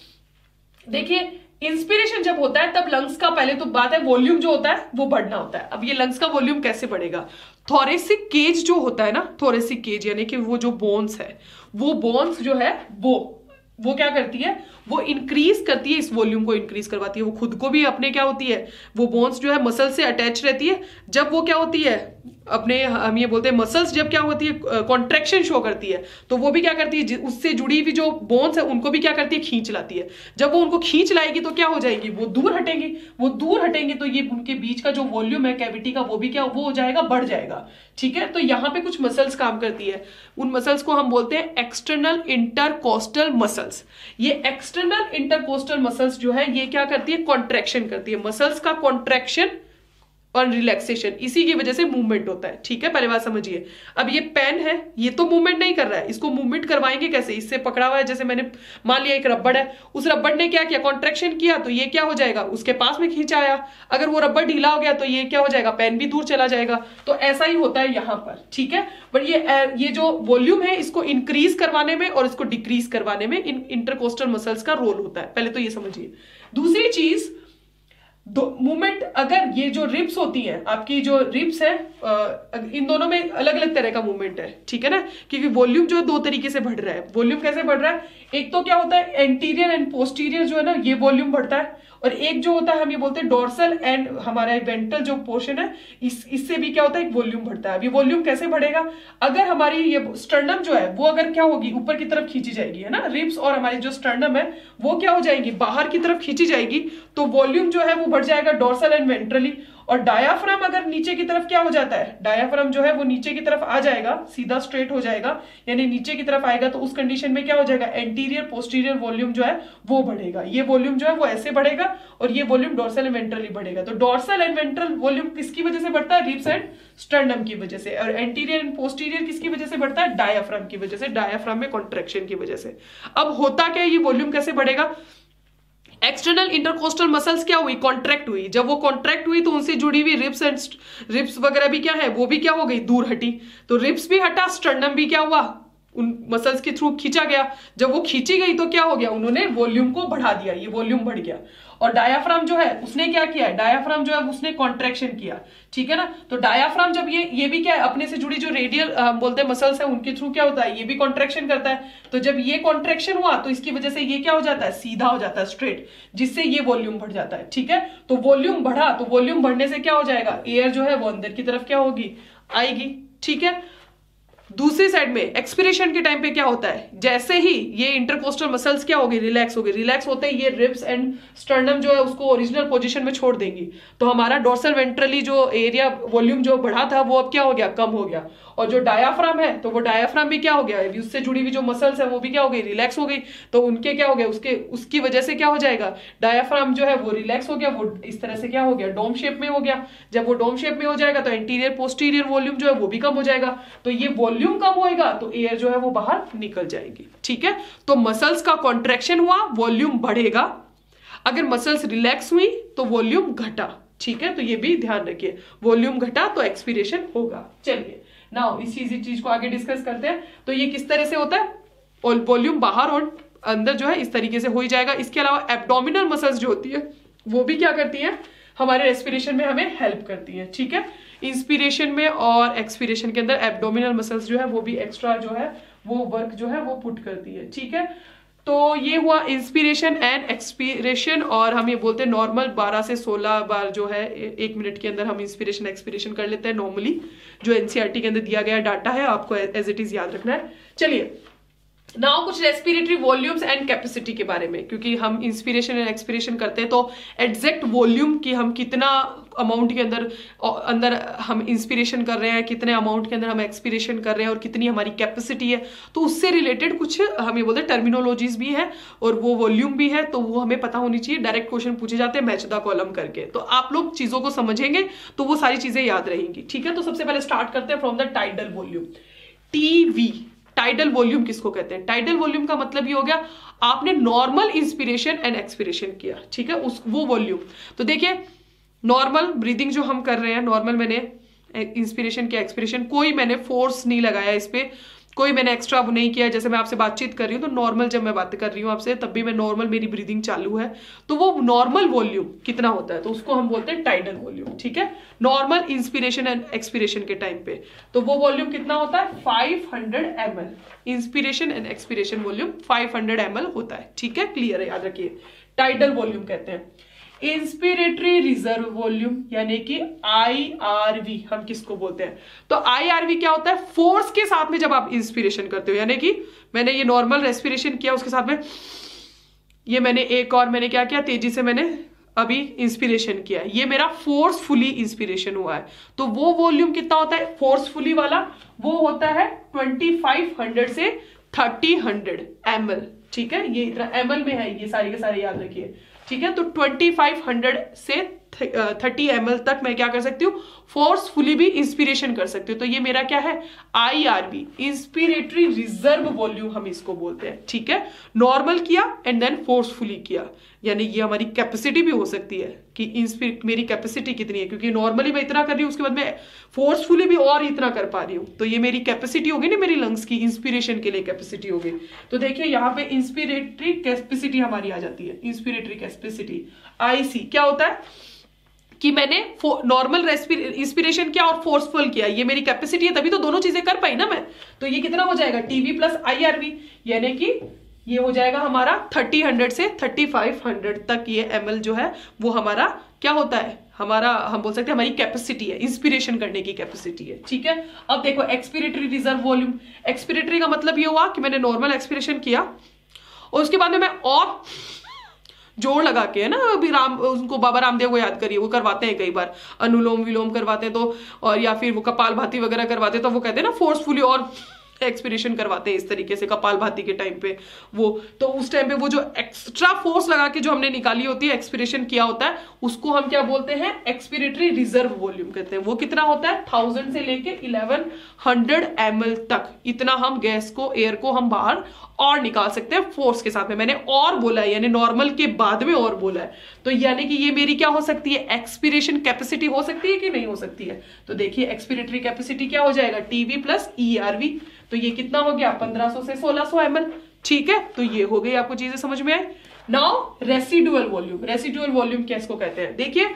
देखिए, इंस्पिरेशन जब होता है तब लंग्स का, पहले तो बात है वॉल्यूम जो होता है वो बढ़ना होता है। अब ये लंग्स का वॉल्यूम कैसे बढ़ेगा, थोरेसिक केज जो होता है ना, थोरेसिक केज यानी कि वो जो बोन्स है, वो बोन्स जो है वो वो क्या करती है, वो इंक्रीज करती है, इस वॉल्यूम को इंक्रीज करवाती है। वो खुद को भी अपने क्या होती है, वो बोन्स जो है मसल से अटैच रहती है। जब वो क्या होती है अपने, हम ये बोलते हैं मसल्स जब क्या होती है कॉन्ट्रैक्शन शो करती है, तो वो भी क्या करती है, उससे जुड़ी हुई जो बोन्स है उनको भी क्या करती है, खींच लाती है। जब वो उनको खींच लाएगी तो क्या हो जाएगी, वो दूर हटेंगी, वो दूर हटेंगे तो ये उनके बीच का जो वॉल्यूम है कैविटी का वो भी क्या वो हो जाएगा, बढ़ जाएगा, ठीक है। तो यहाँ पे कुछ मसल्स काम करती है, उन मसल्स को हम बोलते हैं एक्सटर्नल इंटरकोस्टल मसल्स। ये एक्सटर्नल इंटरकोस्टल मसल्स जो है ये क्या करती है, कॉन्ट्रैक्शन करती है, मसल्स का कॉन्ट्रैक्शन और रिलैक्सेशन, इसी की वजह से मूवमेंट होता है, ठीक है। पहले बात समझिए। अब ये पेन है, ये तो मूवमेंट नहीं कर रहा है, इसको मूवमेंट करवाएंगे कैसे, इससे पकड़ा हुआ है, जैसे मैंने मान लिया एक रबड़ है, उस रबड़ ने क्या किया, कॉन्ट्रैक्शन किया, तो ये क्या हो जाएगा, उसके पास में खींचाया। अगर वो रबड़ ढीला हो गया तो ये क्या हो जाएगा, पेन भी दूर चला जाएगा। तो ऐसा ही होता है यहाँ पर, ठीक है। बट ये ये जो वॉल्यूम है इसको इंक्रीज करवाने में और इसको डिक्रीज करवाने में इन इंटरकोस्टल मसल्स का रोल होता है, पहले तो ये समझिए। दूसरी चीज, दो मूवमेंट, अगर ये जो रिब्स होती हैं, आपकी जो रिब्स है, इन दोनों में अलग अलग तरह का मूवमेंट है, ठीक है ना, क्योंकि वॉल्यूम जो दो तरीके से बढ़ रहा है। वॉल्यूम कैसे बढ़ रहा है, एक तो क्या होता है एंटीरियर एंड पोस्टीरियर जो है ना ये वॉल्यूम बढ़ता है, और एक जो होता है हम ये बोलते हैं डोर्सल एंड हमारा वेंट्रल जो पोर्शन है, इस इससे भी क्या होता है, एक वॉल्यूम बढ़ता है। अब ये वॉल्यूम कैसे बढ़ेगा, अगर हमारी ये स्टर्नम जो है वो अगर क्या होगी, ऊपर की तरफ खींची जाएगी, है ना, रिब्स और हमारी जो स्टर्नम है वो क्या हो जाएगी, बाहर की तरफ खींची जाएगी, तो वॉल्यूम जो है वो बढ़ जाएगा डोर्सल एंड वेंट्रली। और डायाफ्राम अगर नीचे की तरफ क्या हो जाता है, डायाफ्राम जो है वो नीचे की तरफ आ जाएगा, सीधा स्ट्रेट हो जाएगा, यानी नीचे की तरफ आएगा, तो उस कंडीशन में क्या हो जाएगा, एंटीरियर पोस्टीरियर वॉल्यूम जो है वो बढ़ेगा। ये वॉल्यूम जो है वो ऐसे बढ़ेगा और ये वॉल्यूम डोर्सल एंड वेंट्रली बढ़ेगा। तो डोर्सल एंड वेंट्रल वॉल्यूम किसकी वजह से बढ़ता है, रिब्स एंड स्टर्नम की वजह से, और एंटीरियर एंड पोस्टीरियर किसकी वजह से बढ़ता है, डायाफ्राम की वजह से, डायाफ्राम में कॉन्ट्रैक्शन की वजह से। अब होता क्या है, ये वॉल्यूम कैसे बढ़ेगा, एक्सटर्नल इंटरकोस्टल मसल्स क्या हुई, कॉन्ट्रैक्ट हुई। जब वो कॉन्ट्रैक्ट हुई तो उनसे जुड़ी हुई रिब्स एंड रिब्स वगैरह भी क्या है, वो भी क्या हो गई, दूर हटी। तो रिब्स भी हटा, स्टर्नम भी क्या हुआ, उन मसल्स के थ्रू खींचा गया। जब वो खींची गई तो क्या हो गया, उन्होंने वॉल्यूम को बढ़ा दिया, ये वॉल्यूम बढ़ गया। और डायाफ्राम जो है उसने क्या किया है, डायाफ्राम जो है उसने कॉन्ट्रैक्शन किया, ठीक है ना। तो डायाफ्राम जब ये ये भी क्या है, अपने से जुड़ी जो रेडियल बोलते हैं मसल्स है उनके थ्रू क्या होता है, ये भी कॉन्ट्रैक्शन करता है। तो जब ये कॉन्ट्रैक्शन हुआ तो इसकी वजह से ये क्या हो जाता है, सीधा हो जाता है, स्ट्रेट, जिससे ये वॉल्यूम बढ़ जाता है, ठीक है। तो वॉल्यूम बढ़ा, तो वॉल्यूम बढ़ने से क्या हो जाएगा, एयर जो है वो अंदर की तरफ क्या होगी, आएगी, ठीक है। दूसरी साइड में एक्सपिरेशन के टाइम पे क्या होता है, जैसे ही ये इंटरकोस्टल मसल्स क्या होगी, रिलैक्स होगी, रिलैक्स होते ही ये रिब्स एंड स्टर्नम जो है उसको ओरिजिनल पोजीशन में छोड़ देंगी। तो हमारा डोर्सल वेंट्रली जो एरिया वॉल्यूम जो बढ़ा था वो अब क्या हो गया, कम हो गया। और जो डायाफ्राम है तो वो डायाफ्राम भी क्या हो गया, उससे जुड़ी हुई जो मसल्स है वो भी क्या हो गई, रिलैक्स हो गई। तो उनके क्या हो गया, उसके उसकी वजह से क्या हो जाएगा, डायाफ्राम जो है वो रिलैक्स हो गया, वो इस तरह से क्या हो गया, डोम शेप में हो गया। जब वो डोम शेप में हो जाएगा तो एंटीरियर पोस्टीरियर वॉल्यूम जो है वो भी कम हो जाएगा। तो ये वॉल्यूम कम होएगा तो एयर जो है वो बाहर निकल जाएगी, ठीक है। तो मसल्स का कॉन्ट्रैक्शन हुआ, वॉल्यूम बढ़ेगा। अगर मसल्स रिलैक्स हुई तो वॉल्यूम घटा, ठीक है। तो ये भी ध्यान रखिए, वॉल्यूम घटा तो एक्सपीरेशन होगा। चलिए नाउ इसी इसी चीज को आगे डिस्कस करते हैं। तो ये किस तरह से होता है, और वॉल्यूम बाहर और अंदर जो है इस तरीके से हो ही जाएगा। इसके अलावा एब्डोमिनल मसल्स जो होती है वो भी क्या करती है, हमारे रेस्पिरेशन में हमें हेल्प करती है, ठीक है। इंस्पिरेशन में और एक्सपीरेशन के अंदर एब्डोमिनल मसल्स जो है वो भी एक्स्ट्रा जो है वो वर्क जो है वो पुट करती है, ठीक है। तो ये हुआ इंस्पिरेशन एंड एक्सपीरेशन, और हम ये बोलते हैं नॉर्मल बारह से सोलह बार जो है एक मिनट के अंदर हम इंस्पिरेशन एक्सपीरेशन कर लेते हैं नॉर्मली, जो एनसीईआरटी के अंदर दिया गया डाटा है, आपको एज इट इज याद रखना है। चलिए नाउ कुछ रेस्पिरेटरी वॉल्यूम्स एंड कैपेसिटी के बारे में, क्योंकि हम इंस्पिरेशन एंड एक्सपिरेशन करते हैं तो एग्जैक्ट वॉल्यूम की हम कितना अमाउंट के अंदर अंदर हम इंस्पिरेशन कर रहे हैं, कितने अमाउंट के अंदर हम एक्सपिरेशन कर रहे हैं और कितनी हमारी कैपेसिटी है, तो उससे रिलेटेड कुछ हम ये बोलते हैं टर्मिनोलॉजीज भी है और वो वॉल्यूम भी है, तो वो हमें पता होनी चाहिए। डायरेक्ट क्वेश्चन पूछे जाते हैं मैच द कॉलम करके, तो आप लोग चीजों को समझेंगे तो वो सारी चीजें याद रहेंगी, ठीक है। तो सबसे पहले स्टार्ट करते हैं from the tidal volume, TV. Tidal volume किसको कहते हैं, टाइडल वॉल्यूम का मतलब ये हो गया आपने नॉर्मल इंस्पिरेशन एंड एक्सपिरेशन किया, ठीक है, उस वो वॉल्यूम। तो देखिए नॉर्मल ब्रीदिंग जो हम कर रहे हैं, नॉर्मल मैंने इंस्पिरेशन किया, एक्सपिरेशन, कोई मैंने फोर्स नहीं लगाया इस पे, कोई मैंने एक्स्ट्रा वो नहीं किया। जैसे मैं आपसे बातचीत कर रही हूँ तो नॉर्मल जब मैं बात कर रही हूँ आपसे तब भी मैं नॉर्मल मेरी ब्रीदिंग चालू है, तो वो नॉर्मल वॉल्यूम कितना होता है तो उसको हम बोलते हैं टाइडल वॉल्यूम, ठीक है। नॉर्मल इंस्पिरेशन एंड एक्सपिरेशन के टाइम पे तो वो वॉल्यूम कितना होता है, five hundred M L. Inspiration and expiration volume five hundred M L होता है, ठीक है, क्लियर है, याद रखिए, टाइडल वॉल्यूम कहते हैं। इंस्पिरेटरी रिजर्व वॉल्यूम यानी कि आई आर वी हम किसको बोलते हैं, तो आई आर वी क्या होता है, फोर्स के साथ में जब आप इंस्पिरेशन करते हो, यानी कि मैंने ये नॉर्मल रेस्पिरेशन किया उसके साथ में ये मैंने एक और मैंने क्या किया, तेजी से मैंने अभी इंस्पिरेशन किया, ये मेरा फोर्सफुली इंस्पिरेशन हुआ है, तो वो वॉल्यूम कितना होता है फोर्सफुली वाला, वो होता है ट्वेंटी फाइव हंड्रेड से थर्टी हंड्रेड एम एल, ठीक है। ये इतना एम एल में है, ये सारे के सारे याद रखिए, ठीक है। तो ट्वेंटी फाइव हंड्रेड से थर्टी एम एल तक मैं क्या कर सकती हूँ, फोर्सफुली भी इंस्पिरेशन कर सकती हूँ। तो ये मेरा क्या है, I R B, inspiratory reserve volume हम इसको बोलते हैं, ठीक है। नॉर्मल किया एंड देन फोर्सफुली किया, यानी ये हमारी कैपेसिटी भी हो सकती है कि इंस्पिर मेरी कैपेसिटी कितनी है, क्योंकि नॉर्मली मैं इतना कर रही हूँ उसके बाद मैं फोर्सफुली भी और इतना कर पा रही हूँ, तो ये मेरी कैपेसिटी होगी ना, मेरी लंग्स की इंस्पिरेशन के लिए कैपेसिटी होगी। तो देखिए यहाँ पे इंस्पिरेटरी कैपेसिटी हमारी आ जाती है, इंस्पिरेटरी कैपेसिटी आई सी क्या होता है कि मैंने नॉर्मल इंस्पिरेशन किया और फोर्सफुल किया, ये मेरी कैपेसिटी है, तभी तो दोनों चीजें कर पाई ना मैं। तो ये कितना हो जाएगा, टीवी प्लस आईआरवी, यानी कि ये हो जाएगा हमारा थर्टी हंड्रेड से थर्टी फाइव हंड्रेड तक ये एमएल जो है वो हमारा क्या होता है, हमारा हम बोल सकते हैं हमारी कैपेसिटी है, इंस्पिरेशन करने की कैपेसिटी है, ठीक है। अब देखो एक्सपिरेटरी रिजर्व वॉल्यूम, एक्सपिरेटरी का मतलब ये हुआ कि मैंने नॉर्मल एक्सपिरेशन किया और उसके बाद में मैं और जोर लगा के, है ना, अभी राम उनको बाबा रामदेव को याद करिए, वो करवाते हैं कई बार, अनुलोम विलोम करवाते हैं तो, और या फिर वो कपाल भाती वगैरह करवाते हैं तो वो कहते हैं ना फोर्सफुली और एक्सपिरेशन करवाते हैं इस तरीके से कपाल भाती के टाइम पे। वो तो उस टाइम पे वो जो एक्स्ट्रा फोर्स लगा के जो हमने निकाली होती है, एक्सपिरेशन किया होता है, उसको हम क्या बोलते हैं, एक्सपिरेटरी रिजर्व वॉल्यूम कहते हैं। वो कितना होता है, थाउजेंड से लेके इलेवन हंड्रेड एम एल तक, इतना हम गैस को, एयर को हम बाहर और निकाल सकते हैं फोर्स के साथ में। मैंने और बोला है, यानी नॉर्मल के बाद में और बोला है, तो यानी कि ये मेरी क्या हो सकती है, एक्सपिरेशन कैपेसिटी हो सकती है कि नहीं हो सकती है। तो देखिए एक्सपिरेटरी कैपेसिटी क्या हो जाएगा, टीवी प्लस ईआरवी, तो ये कितना हो गया, पंद्रह सौ से सोलह सौ एम एल। ठीक है, तो ये हो गई, आपको चीजें समझ में आई। Now residual volume, residual volume किसको कहते हैं, देखिए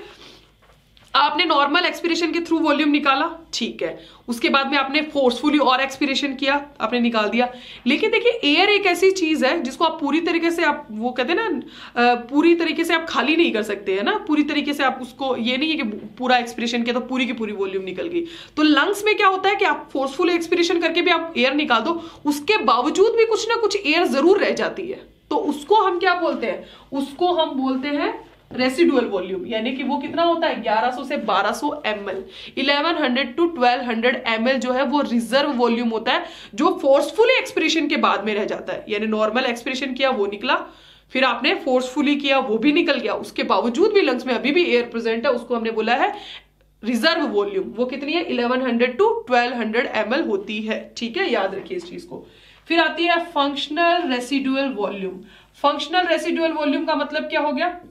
आपने नॉर्मल एक्सपिरेशन के थ्रू वॉल्यूम निकाला, ठीक है, उसके बाद में आपने फोर्सफुली और एक्सपिरेशन किया, आपने निकाल दिया। लेकिन देखिए एयर एक ऐसी चीज है जिसको आप पूरी तरीके से, आप वो कहते हैं ना, पूरी तरीके से आप खाली नहीं कर सकते, है ना, पूरी तरीके से आप उसको, ये नहीं है कि पूरा एक्सपिरेशन किया तो पूरी की पूरी वॉल्यूम निकल गई। तो लंग्स में क्या होता है कि आप फोर्सफुली एक्सपिरेशन करके भी आप एयर निकाल दो, उसके बावजूद भी कुछ ना कुछ एयर जरूर रह जाती है, तो उसको हम क्या बोलते हैं, उसको हम बोलते हैं रेसिडुअल वॉल्यूम। यानी कि वो कितना होता है, ग्यारह सौ से बारह सौ एम एल, eleven hundred to twelve hundred M L जो है वो रिजर्व वॉल्यूम होता है, जो फोर्सफुली एक्सपिरेशन के बाद में रह जाता है। यानी नॉर्मल एक्सपिरेशन किया वो निकला, फिर आपने फोर्सफुली किया वो भी निकल गया, उसके बावजूद भी लंग्स में अभी भी एयर प्रेजेंट है, उसको हमने बोला है रिजर्व वॉल्यूम। वो कितनी है, eleven hundred to twelve hundred M L होती है। ठीक है, याद रखिए इस चीज को। फिर आती है functional residual volume. Functional residual volume का मतलब क्या हो गया,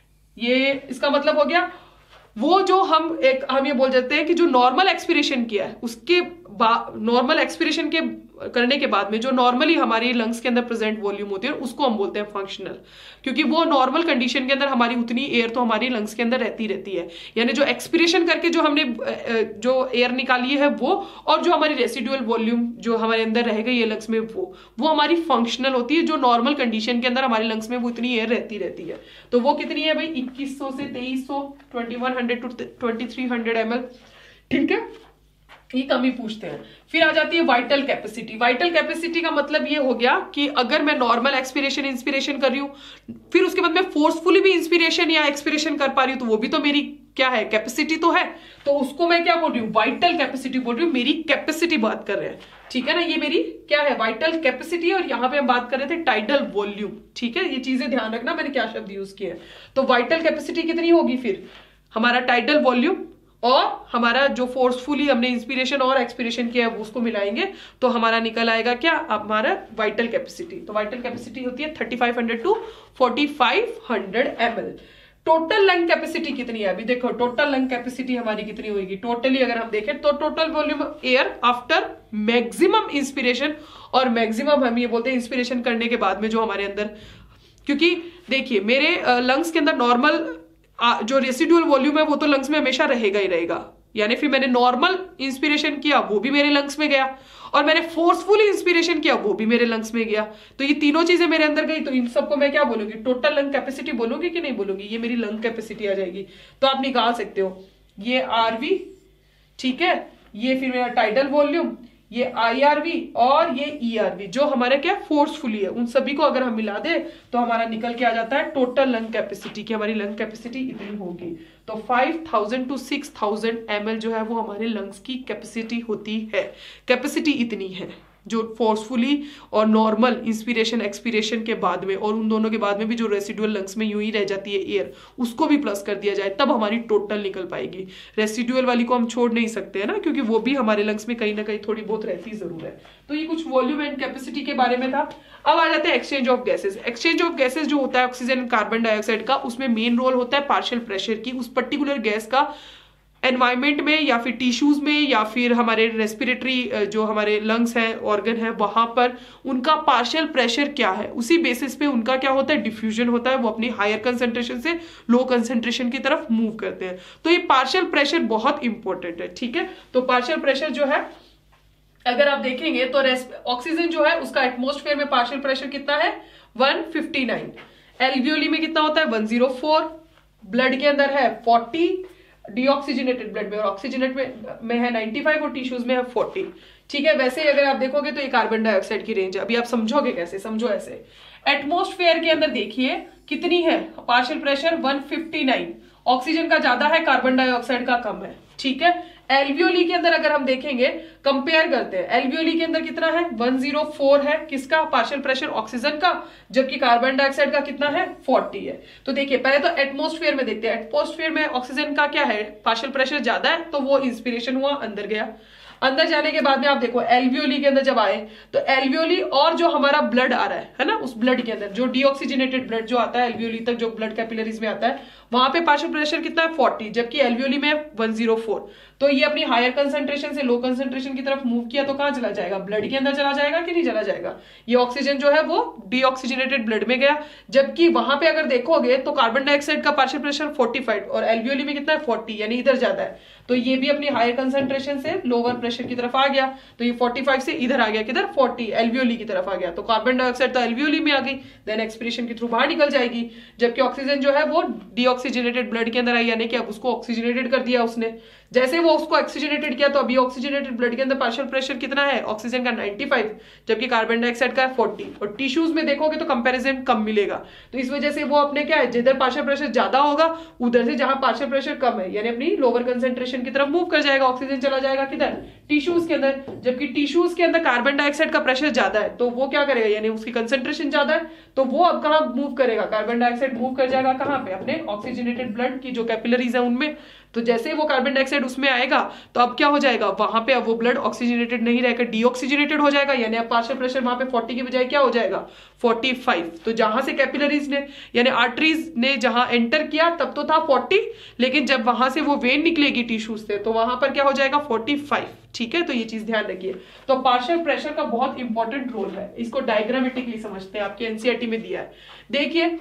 ये इसका मतलब हो गया वो जो हम एक हम ये बोल देते हैं कि जो नॉर्मल एक्सपिरेशन किया है, उसके नॉर्मल एक्सपिरेशन के करने के बाद में जो नॉर्मली हमारी लंग्स के अंदर प्रेजेंट वॉल्यूम होती है, उसको हम बोलते हैं फंक्शनल, क्योंकि वो नॉर्मल कंडीशन के अंदर हमारी उतनी एयर तो हमारी लंग्स के अंदर रहती रहती है। यानी जो एक्सपिरेशन करके जो हमने जो एयर निकाली है वो, और जो हमारी रेसिडुअल वॉल्यूम जो हमारे अंदर रह गई है लंग्स में, वो वो हमारी फंक्शनल होती है, जो नॉर्मल कंडीशन के अंदर हमारे लंग्स में वो इतनी एयर रहती रहती है। तो वो कितनी है भाई, इक्कीस सौ से तेईस सौ, twenty one hundred to twenty three hundred M L. ठीक है, ये कमी पूछते हैं। फिर आ जाती है वाइटल कैपेसिटी। वाइटल कैपेसिटी का मतलब ये हो गया कि अगर मैं नॉर्मल एक्सपिरेशन इंस्पिरेशन कर रही हूं, फिर उसके बाद मैं फोर्सफुली भी इंस्पिरेशन या एक्सपिरेशन कर पा रही हूं, तो वो भी तो मेरी क्या है, कैपेसिटी तो है। तो उसको मैं क्या बोल रही हूँ, वाइटल कैपेसिटी बोल रही हूँ, मेरी कैपेसिटी बात कर रहे हैं। ठीक है ना, ये मेरी क्या है, वाइटल कैपेसिटी, और यहाँ पे हम बात कर रहे थे टाइडल वॉल्यूम। ठीक है, ये चीजें ध्यान रखना, मैंने क्या शब्द यूज किए हैं। तो वाइटल कैपेसिटी कितनी होगी, फिर हमारा टाइडल वॉल्यूम और हमारा जो फोर्सफुली हमने इंस्पिरेशन और एक्सपिरेशन किया है उसको मिलाएंगे, तो हमारा निकल आएगा क्या, हमारा वाइटल कैपेसिटी। तो वाइटल कैपेसिटी होती है thirty five hundred to forty five hundred M L. Total lung capacity कितनी है, अभी देखो टोटल लंग कैपेसिटी हमारी कितनी होगी, टोटली अगर हम देखें तो total volume air after maximum inspiration, और मैक्सिमम हम ये बोलते हैं इंस्पिरेशन करने के बाद में जो हमारे अंदर, क्योंकि देखिए मेरे लंग्स के अंदर नॉर्मल जो रेसिडुअल वॉल्यूम है वो तो लंग्स में हमेशा रहेगा ही रहेगा। यानी फिर मैंने नॉर्मल इंस्पिरेशन किया वो भी मेरे लंग्स में गया, और मैंने फोर्सफुली इंस्पिरेशन किया वो भी मेरे लंग्स में गया। तो ये तीनों चीजें मेरे अंदर गई, तो इन सबको मैं क्या बोलूंगी, टोटल लंग कैपेसिटी बोलूंगी कि नहीं बोलूंगी, ये मेरी लंग कैपेसिटी आ जाएगी। तो आप निकाल सकते हो, ये आरवी, ठीक है, ये फिर मेरा टाइडल वॉल्यूम, ये आईआरवी और ये ईआरवी, जो हमारे क्या फोर्सफुली है, उन सभी को अगर हम मिला दे तो हमारा निकल के आ जाता है टोटल लंग कैपेसिटी की हमारी लंग कैपेसिटी इतनी होगी। तो five thousand to six thousand M L जो है वो हमारे लंग्स की कैपेसिटी होती है। कैपेसिटी इतनी है जो फोर्सफुली और नॉर्मल इंस्पिरेशन एक्सपिरेशन के बाद में, और उन दोनों के बाद में भी जो रेसिडुअल लंग्स में यूं ही रह जाती है एयर, उसको भी प्लस कर दिया जाए, तब हमारी टोटल निकल पाएगी। रेसिडुअल वाली को हम छोड़ नहीं सकते हैं ना, क्योंकि वो भी हमारे लंग्स में कहीं ना कहीं थोड़ी बहुत रहती जरूर है। तो ये कुछ वॉल्यूम एंड कैपेसिटी के बारे में था। अब आ जाते हैं exchange of gases. Exchange of gases जो होता है ऑक्सीजन कार्बन डाइऑक्साइड का, उसमें मेन रोल होता है पार्शियल प्रेशर की। उस पर्टिकुलर गैस का एनवायरमेंट में या फिर टिश्यूज में या फिर हमारे रेस्पिरेटरी जो हमारे लंग्स हैं, ऑर्गन है, वहां पर उनका पार्शियल प्रेशर क्या है, उसी बेसिस पे उनका क्या होता है, डिफ्यूजन होता है। वो अपनी हायर कंसेंट्रेशन से लो कंसेंट्रेशन की तरफ मूव करते हैं। तो ये पार्शियल प्रेशर बहुत इंपॉर्टेंट है। ठीक है, तो पार्शियल प्रेशर जो है अगर आप देखेंगे तो ऑक्सीजन जो है उसका एटमॉस्फेयर में पार्शियल प्रेशर कितना है, वन फिफ्टी नाइन। एल्वियोली में कितना होता है, वन जीरो फोर। ब्लड के अंदर है फोर्टी, डीऑक्सीजनेटेड ब्लड में, और ऑक्सीजनेट में, में है नाइन्टी फाइव और टिश्यूज में है फोर्टी। ठीक है, वैसे ही अगर आप देखोगे तो ये कार्बन डाइऑक्साइड की रेंज है। अभी आप समझोगे कैसे, समझो ऐसे, एटमॉस्फेयर के अंदर देखिए कितनी है partial pressure one fifty nine, oxygen का ज्यादा है, कार्बन डाइऑक्साइड का कम है। ठीक है, एल्वियोली के अंदर अगर हम देखेंगे, कंपेयर करते हैं, एल्वियोली के अंदर कितना है वन जीरो फोर है, किसका पार्शियल प्रेशर, ऑक्सीजन का, जबकि कार्बन डाइऑक्साइड का कितना है फोर्टी है। तो देखिए पहले तो एटमॉस्फेयर में देखते हैं, एटमॉस्फेयर में ऑक्सीजन का क्या है पार्शियल प्रेशर ज्यादा है, तो वो इंस्पिरेशन हुआ, अंदर गया। अंदर जाने के बाद में आप देखो एल्वियोली के अंदर जब आए तो एल्वियोली और जो हमारा ब्लड आ रहा है है ना, उस ब्लड के अंदर जो डीऑक्सीजनेटेड ब्लड जो आता है एल्वियोली तक, जो ब्लड कैपिलरीज में आता है, वहां पे पार्शियल प्रेशर कितना है फोर्टी, जबकि एल्वियोली में वन जीरो फोर। तो ये अपनी हायर कंसंट्रेशन से लो कंसंट्रेशन की तरफ मूव किया तो कहां चला जाएगा, ब्लड के अंदर चला जाएगा कि नहीं चला जाएगा, ये ऑक्सीजन जो है वो डीऑक्सीजनेटेड ब्लड में गया। जबकि वहां पे अगर देखोगे तो कार्बन डाइऑक्साइड का पार्शियल प्रेशर फोर्टी फाइव और एल्वियोली में कितना है फोर्टी, यानी इधर ज्यादा है। तो ये भी अपनी हायर कंसंट्रेशन से लोअर प्रेशर की तरफ आ गया, तो ये फोर्टी फाइव से इधर आ गया, किधर फोर्टी, एल्वियोली की तरफ आ गया। तो कार्बन डाइऑक्साइड तो एल्वियोली में आ गई, देन एक्सपिरेशन के थ्रू बाहर निकल जाएगी, जबकि ऑक्सीजन जो है वो डीऑक्सीजनेटेड ब्लड के अंदर आई, यानी कि अब उसको ऑक्सीजनेटेड कर दिया उसने। जैसे वो उसको ऑक्सीजनेटेड किया तो अभी ऑक्सीजनेटेड ब्लड के अंदर पार्शियल प्रेशर कितना है ऑक्सीजन का नाइन्टी फाइव, जबकि कार्बन डाइऑक्साइड का है फोर्टी। और टिश्यूज में देखोगे तो कंपैरिजन कम मिलेगा, तो इस वजह से वो अपने क्या है, जिधर पार्शियल प्रेशर ज्यादा होगा उधर से जहां पार्शियल प्रेशर कम है, यानी अपनी लोअर कंसेंट्रेशन की तरफ मूव कर जाएगा, ऑक्सीजन चला जाएगा किधर, टिश्यूज के अंदर। जबकि टिश्यूज के अंदर कार्बन डाइऑक्साइड का प्रेशर ज्यादा है, तो वो क्या करेगा, यानी उसकी कंसेंट्रेशन ज्यादा है, तो वो अब कहां मूव करेगा, कार्बन डाइऑक्साइड मूव कर जाएगा कहां पे, अपने ऑक्सीजनेटेड ब्लड की जो कैपिलरीज है उनमें। तो जैसे वो कार्बन डाइऑक्साइड उसमें आएगा तो अब क्या हो जाएगा, वहां पे अब वो ब्लड ऑक्सीजनेटेड नहीं रहकर डीऑक्सीजनेटेड हो जाएगा, यानी अब पार्शियल प्रेशर वहां पे फोर्टी की बजाय क्या हो जाएगा फोर्टी फाइव। तो जहां से कैपिलरीज ने यानी आर्टरीज ने जहां एंटर किया तब तो था फोर्टी, लेकिन जब वहां से वो वेन निकलेगी टिश्यूज से तो वहां पर क्या हो जाएगा फोर्टी फाइव। ठीक है, तो ये चीज ध्यान रखिए। तो पार्शियल प्रेशर का बहुत इंपॉर्टेंट रोल है, इसको डायग्रामेटिकली समझते हैं, आपके एनसीईआरटी में दिया है। देखिए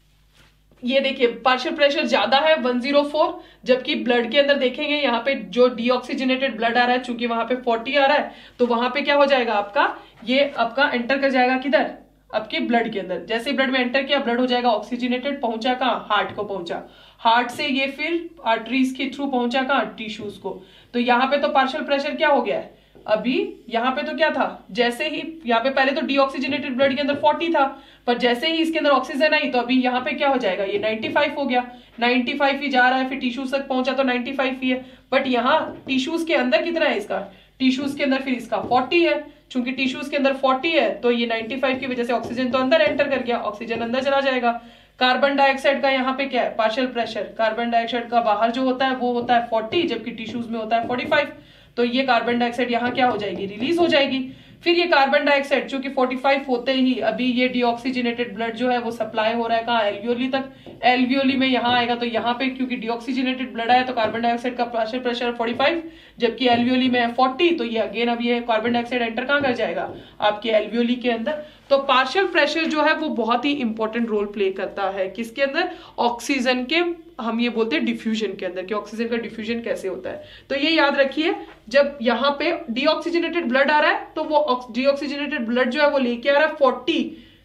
ये देखिए पार्शियल प्रेशर ज्यादा है वन जीरो फोर, जबकि ब्लड के अंदर देखेंगे यहाँ पे जो डीऑक्सीजनेटेड ब्लड आ रहा है, चूंकि वहां पे फोर्टी आ रहा है, तो वहां पे क्या हो जाएगा आपका, ये आपका एंटर कर जाएगा किधर, आपके ब्लड के अंदर। जैसे ब्लड में एंटर किया ब्लड हो जाएगा ऑक्सीजनेटेड, पहुंचा कहाँ, हार्ट को पहुंचा, हार्ट से ये फिर आर्टरीज के थ्रू पहुंचा कहाँ, टिश्यूज को। तो यहाँ पे तो पार्शियल प्रेशर क्या हो गया है, अभी यहाँ पे तो क्या था, जैसे ही यहाँ पे पहले तो डीऑक्सीजनेटेड ब्लड के अंदर फोर्टी था, पर जैसे ही इसके अंदर ऑक्सीजन आई तो अभी यहाँ पे क्या हो जाएगा, ये नाइन्टी फाइव हो गया, नाइन्टी फाइव ही जा रहा है, फिर टिश्यूज तक पहुंचा तो नाइन्टी फाइव ही है, बट यहाँ टिश्यूज के अंदर कितना है इसका, टिश्यूज के अंदर फिर इसका फोर्टी है, चूंकि टिश्यूज के अंदर फोर्टी है तो ये नाइन्टी फाइव की वजह से ऑक्सीजन तो अंदर एंटर कर गया, ऑक्सीजन अंदर चला जाएगा। कार्बन डाइऑक्साइड का यहाँ पे क्या है पार्शियल प्रेशर, कार्बन डाइऑक्साइड का बाहर जो होता है वो होता है फोर्टी, जबकि टिश्यूज में होता है फोर्टी फाइव। तो ये कार्बन डाइऑक्साइड यहाँ क्या हो जाएगी, रिलीज हो जाएगी। फिर ये कार्बन डाइऑक्साइड चूंकि फोर्टी फाइव होते ही अभी ये डीऑक्सीजनेटेड ब्लड जो है वो सप्लाई हो रहा है कहाँ, एल्वियोली तक, एल्वियोली में यहाँ आएगा, तो यहाँ पे क्योंकि डीऑक्सीजनेटेड ब्लड आया तो कार्बन डाइऑक्साइड का पार्शियल प्रेशर फोर्टी फाइव, जबकि एल्वियोली में है फोर्टी, तो ये अगेन अब ये कार्बन डाइऑक्साइड एंटर कहाँ कर जाएगा, आपके एल्वियोली के अंदर। तो पार्शियल प्रेशर जो है वो बहुत ही इंपॉर्टेंट रोल प्ले करता है किसके अंदर, ऑक्सीजन के, हम ये बोलते हैं डिफ्यूजन के अंदर, कि ऑक्सीजन का डिफ्यूजन कैसे होता है। तो ये याद रखिए, जब यहाँ पे डीऑक्सीजनेटेड ब्लड आ रहा है तो वो डीऑक्सीजनेटेड ब्लड जो है वो लेके आ रहा है फोर्टी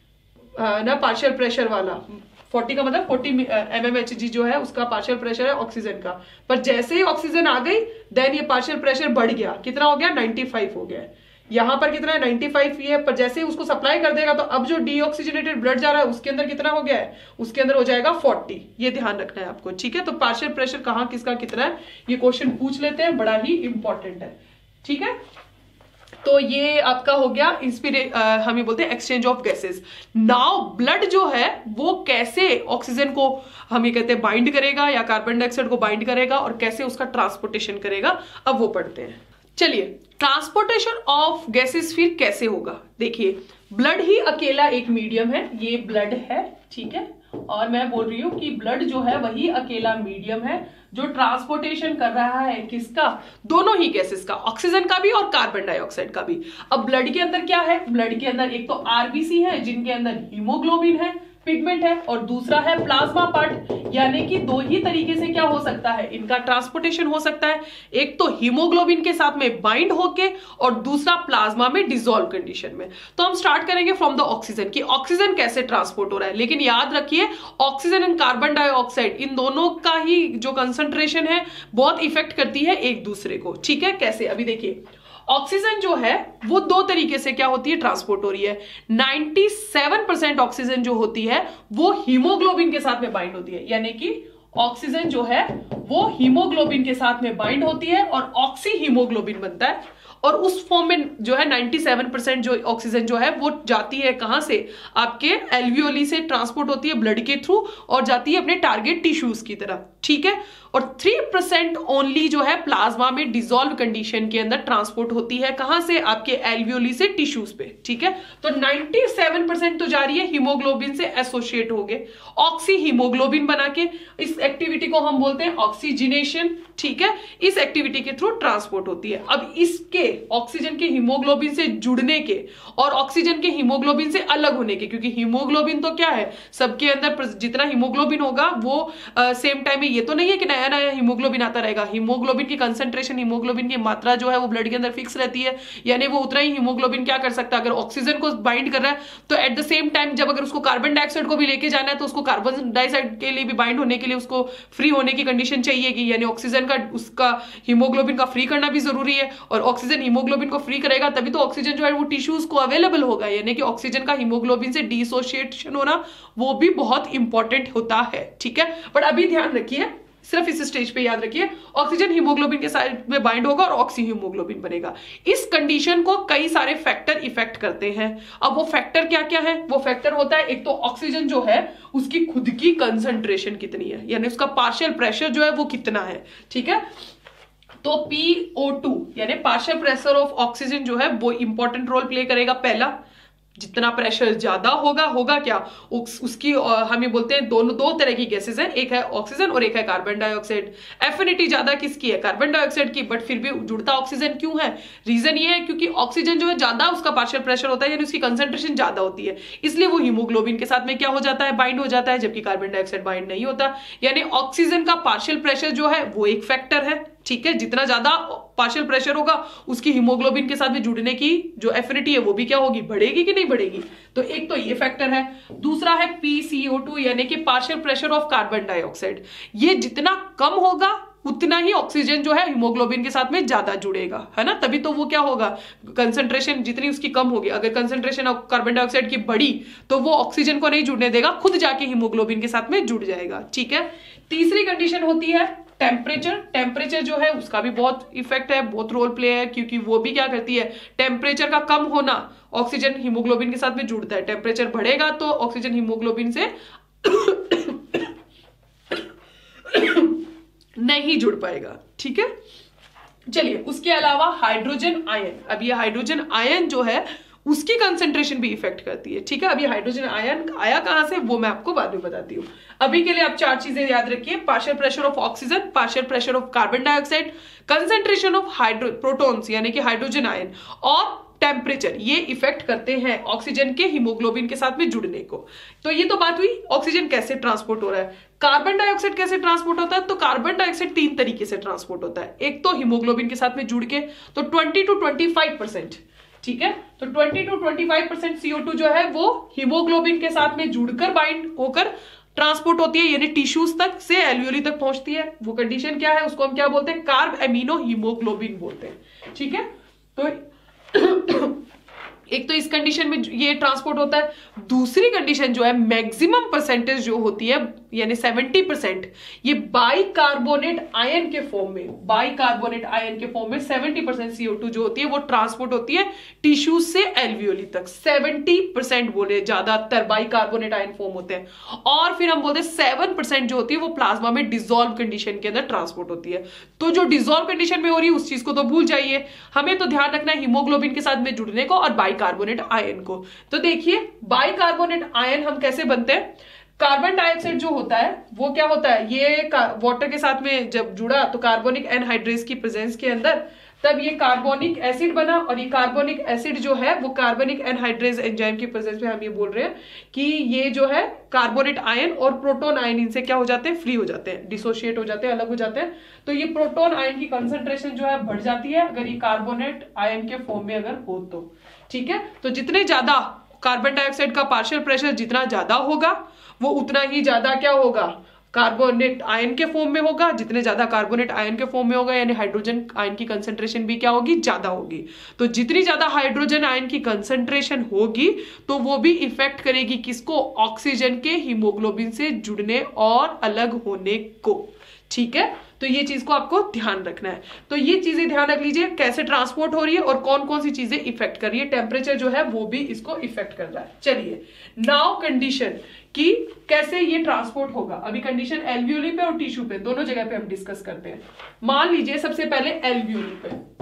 ना पार्शियल प्रेशर वाला, फोर्टी का मतलब forty M M H G जो है उसका पार्शियल प्रेशर है ऑक्सीजन का, पर जैसे ही ऑक्सीजन आ गई देन ये पार्शियल प्रेशर बढ़ गया, कितना हो गया नाइन्टी फाइव हो गया। यहाँ पर कितना है नाइन्टी फाइव ही है, पर जैसे ही उसको सप्लाई कर देगा तो अब जो डीऑक्सीजनेटेड ब्लड जा रहा है उसके अंदर कितना हो गया है, उसके अंदर हो जाएगा फोर्टी। ये ध्यान रखना है आपको, ठीक है। तो पार्शियल प्रेशर कहाँ किसका कितना है ये क्वेश्चन पूछ लेते हैं, बड़ा ही इंपॉर्टेंट है, ठीक है। तो ये आपका हो गया इंस्पिरे हम ये बोलते हैं exchange of gases. Now blood जो है वो कैसे ऑक्सीजन को हम ये कहते हैं बाइंड करेगा या कार्बन डाइऑक्साइड को बाइंड करेगा और कैसे उसका ट्रांसपोर्टेशन करेगा, अब वो पढ़ते हैं। चलिए, ट्रांसपोर्टेशन ऑफ गैसेस फिर कैसे होगा। देखिए, ब्लड ही अकेला एक मीडियम है, ये ब्लड है, ठीक है, और मैं बोल रही हूं कि ब्लड जो है वही अकेला मीडियम है जो ट्रांसपोर्टेशन कर रहा है किसका, दोनों ही गैसेस का, ऑक्सीजन का भी और कार्बन डाइऑक्साइड का भी। अब ब्लड के अंदर क्या है, ब्लड के अंदर एक तो आरबीसी है जिनके अंदर हीमोग्लोबिन है, पिगमेंट है और दूसरा है प्लाज्मा पार्ट, यानी कि दो ही तरीके से क्या हो सकता है इनका ट्रांसपोर्टेशन हो सकता है, एक तो हीमोग्लोबिन के साथ में बाइंड होके और दूसरा प्लाज्मा में डिसॉल्व कंडीशन में। तो हम स्टार्ट करेंगे फ्रॉम द ऑक्सीजन कि ऑक्सीजन कैसे ट्रांसपोर्ट हो रहा है। लेकिन याद रखिए ऑक्सीजन एंड कार्बन डाइऑक्साइड इन दोनों का ही जो कंसंट्रेशन है बहुत इफेक्ट करती है एक दूसरे को। ठीक है, कैसे, अभी देखिए ऑक्सीजन जो है वो दो तरीके से क्या होती है ट्रांसपोर्ट हो रही है। सत्तानवे परसेंट ऑक्सीजन जो होती है वो हीमोग्लोबिन के साथ में बाइंड होती है, यानी कि ऑक्सीजन जो है वो हीमोग्लोबिन के साथ में बाइंड होती है और ऑक्सी हीमोग्लोबिन बनता है। और उस फॉर्म में जो है सत्तानवे परसेंट जो ऑक्सीजन जो है वो जाती है कहां से, आपके एल्वियोली से ट्रांसपोर्ट होती है ब्लड के थ्रू और जाती है अपने टारगेट टिश्यूज की तरफ। ठीक है, और तीन परसेंट ओनली जो है प्लाज्मा में डिसॉल्व कंडीशन के अंदर ट्रांसपोर्ट होती है कहां से, आपके एल्वियोली से टिश्यूज पे। ठीक है, तो सत्तानवे परसेंट तो जा रही है हीमोग्लोबिन से एसोसिएट हो गए ऑक्सी हीमोग्लोबिन बना के। इस एक्टिविटी को हम बोलते हैं ऑक्सीजनेशन। ठीक है, इस एक्टिविटी के थ्रू ट्रांसपोर्ट होती है। अब इसके ऑक्सीजन के हीमोग्लोबिन से जुड़ने के और ऑक्सीजन के हीमोग्लोबिन से अलग होने के, क्योंकि हीमोग्लोबिन तो क्या है सबके अंदर जितना हीमोग्लोबिन होगा वो सेम टाइम में, ये तो नहीं है कि नया नया हीमोग्लोबिन आता रहेगा। हीमोग्लोबिन की कंसंट्रेशन, हीमोग्लोबिन की मात्रा जो है वो ब्लड के अंदर फिक्स रहती है, यानी वो उतना ही हीमोग्लोबिन क्या कर सकता है, अगर ऑक्सीजन को बाइंड कर रहा है तो एट द सेम टाइम जब अगर उसको कार्बन डाइऑक्साइड को भी लेके जाना है तो उसको कार्बन डाइऑक्साइड के लिए भी बाइंड होने के लिए उसको फ्री होने की कंडीशन चाहिएगी, यानी ऑक्सीजन का उसका हीमोग्लोबिन का फ्री करना भी जरूरी है। और ऑक्सीजन हीमोग्लोबिन को फ्री करेगा तभी तो ऑक्सीजन जो है वो टिश्यूज को अवेलेबल होगा, यानी कि ऑक्सीजन का हीमोग्लोबिन से डिसोसिएशन होना वो भी बहुत इंपॉर्टेंट होता है। ठीक है, बट अभी ध्यान रखिए सिर्फ इस स्टेज पे याद रखिए ऑक्सीजन हीमोग्लोबिन के साथ में बाइंड होगा और ऑक्सी हीमोग्लोबिन बनेगा। इस कंडीशन को कई सारे फैक्टर इफेक्ट करते हैं। अब वो फैक्टर क्या क्या है, वो फैक्टर होता है एक तो ऑक्सीजन जो है उसकी खुद की कंसंट्रेशन कितनी है, यानी उसका पार्शियल प्रेशर जो है वो कितना है। ठीक है, तो पी ओ टू यानी पार्शियल प्रेशर ऑफ ऑक्सीजन जो है वो इंपॉर्टेंट रोल प्ले करेगा। पहला, जितना प्रेशर ज्यादा होगा होगा क्या उस, उसकी हम ये बोलते हैं दोनों दो तरह की गैसेस हैं, एक है ऑक्सीजन और एक है कार्बन डाइऑक्साइड। एफिनिटी ज्यादा किसकी है, कार्बन डाइऑक्साइड की, बट फिर भी जुड़ता ऑक्सीजन क्यों है, रीजन ये है क्योंकि ऑक्सीजन जो है ज्यादा उसका पार्शियल प्रेशर होता है, यानी उसकी कंसंट्रेशन ज्यादा होती है, इसलिए वो हीमोग्लोबिन के साथ में क्या हो जाता है, बाइंड हो जाता है, जबकि कार्बन डाइऑक्साइड बाइंड नहीं होता। यानी ऑक्सीजन का पार्शियल प्रेशर जो है वो एक फैक्टर है। ठीक है, जितना ज्यादा पार्शियल प्रेशर होगा उसकी हीमोग्लोबिन के साथ में जुड़ने की जो एफिनिटी है वो भी क्या होगी, बढ़ेगी कि नहीं बढ़ेगी। तो एक तो ये फैक्टर है। दूसरा है पी सी ओ टू यानी कि partial pressure of carbon dioxide. ये जितना कम होगा उतना ही ऑक्सीजन जो है हीमोग्लोबिन के साथ में ज्यादा जुड़ेगा, है ना, तभी तो वो क्या होगा, कंसंट्रेशन जितनी उसकी कम होगी। अगर कंसंट्रेशन ऑफ कार्बन डाइऑक्साइड की बढ़ी तो वो ऑक्सीजन को नहीं जुड़ने देगा, खुद जाके हीमोग्लोबिन के साथ में जुड़ जाएगा। ठीक है, तीसरी कंडीशन होती है टेम्परेचर। टेम्परेचर जो है उसका भी बहुत इफेक्ट है, बहुत रोल प्ले है, क्योंकि वो भी क्या करती है, टेम्परेचर का कम होना ऑक्सीजन हीमोग्लोबिन के साथ में जुड़ता है। टेम्परेचर बढ़ेगा तो ऑक्सीजन हीमोग्लोबिन से नहीं जुड़ पाएगा। ठीक है, चलिए उसके अलावा हाइड्रोजन आयन, अब ये हाइड्रोजन आयन जो है उसकी कंसंट्रेशन भी इफेक्ट करती है। ठीक है, अभी हाइड्रोजन आयन आया कहां से वो मैं आपको बाद में बताती हूँ। अभी के लिए आप चार चीजें याद रखिए, partial pressure of oxygen, partial pressure of carbon dioxide, concentration of hydro protons यानी कि हाइड्रोजन आयन और टेम्परेचर, ये इफेक्ट करते हैं ऑक्सीजन के हीमोग्लोबिन के साथ में जुड़ने को। तो ये तो बात हुई ऑक्सीजन कैसे ट्रांसपोर्ट हो रहा है। कार्बन डाइऑक्साइड कैसे ट्रांसपोर्ट होता है, तो कार्बन डाइऑक्साइड तीन तरीके से ट्रांसपोर्ट होता है। एक तो हीमोग्लोबिन के साथ में जुड़ के, तो twenty to twenty five percent ठीक है, तो twenty to twenty five percent C O two जो है वो हीमोग्लोबिन के साथ में जुड़कर बाइंड होकर ट्रांसपोर्ट होती है, यानी टिश्यूज तक से एल्वियोली तक पहुंचती है। वो कंडीशन क्या है, उसको हम क्या बोलते हैं, कार्ब एमिनो हीमोग्लोबिन बोलते हैं। ठीक है, तो एक तो इस कंडीशन में ये ट्रांसपोर्ट होता है। दूसरी कंडीशन जो है मैक्सिमम परसेंटेज जो होती है यानी सेवेंटी परसेंट, ये बाइकार्बोनेट आयन के फॉर्म में, बाइकार्बोनेट आयन के फॉर्म में seventy percent C O two जो होती है वो ट्रांसपोर्ट होती है टिश्यूज से एल्वियोली तक। सेवेंटी परसेंट बोले ज्यादातर बाइकार्बोनेट आयन फॉर्म होते हैं। और फिर हम बोलते हैं सेवन परसेंट जो होती है वो प्लाज्मा में डिसॉल्व कंडीशन के अंदर ट्रांसपोर्ट होती है। तो जो डिसॉल्व कंडीशन में हो रही है उस चीज को तो भूल जाइए, हमें तो ध्यान रखना है हीमोग्लोबिन के साथ में जुड़ने को और बाइकार्बोनेट आयन को। तो देखिए बाइकार्बोनेट आयन हम कैसे बनते हैं, कार्बन डाइऑक्साइड जो होता है वो क्या होता है, ये वाटर के साथ में जब जुड़ा तो कार्बोनिक एनहाइड्रेस की प्रेजेंस के अंदर तब ये कार्बोनिक एसिड बना, और ये कार्बोनिक एसिड जो है वो कार्बनिक एनहाइड्रेज एंजाइम की प्रेजेंस में हम ये बोल रहे हैं कि ये जो है कार्बोनेट आयन और प्रोटॉन आयन इनसे क्या हो जाते हैं, फ्री हो जाते हैं, डिसोशिएट हो जाते हैं, अलग हो जाते हैं। तो ये प्रोटॉन आयन की कंसंट्रेशन जो है बढ़ जाती है अगर ये कार्बोनेट आयन के फॉर्म में अगर हो तो, ठीक है। तो जितने ज्यादा कार्बन डाइऑक्साइड का पार्शियल प्रेशर जितना ज्यादा होगा वो उतना ही ज्यादा क्या होगा, कार्बोनेट आयन के फॉर्म में होगा। जितने ज्यादा कार्बोनेट आयन के फॉर्म में होगा यानी हाइड्रोजन आयन की कंसंट्रेशन भी क्या होगी, ज्यादा होगी। तो जितनी ज्यादा हाइड्रोजन आयन की कंसंट्रेशन होगी तो वो भी इफेक्ट करेगी किसको, ऑक्सीजन के हीमोग्लोबिन से जुड़ने और अलग होने को, ठीक है। तो ये चीज को आपको ध्यान रखना है। तो ये चीजें ध्यान रख लीजिए, कैसे ट्रांसपोर्ट हो रही है और कौन कौन सी चीजें इफेक्ट कर रही है, टेम्परेचर जो है वो भी इसको इफेक्ट कर रहा है। चलिए नाउ कंडीशन कि कैसे ये ट्रांसपोर्ट होगा। अभी कंडीशन एल्वियोली पे और टिश्यू पे दोनों जगह पे हम डिस्कस करते हैं। मान लीजिए सबसे पहले एल्वियोली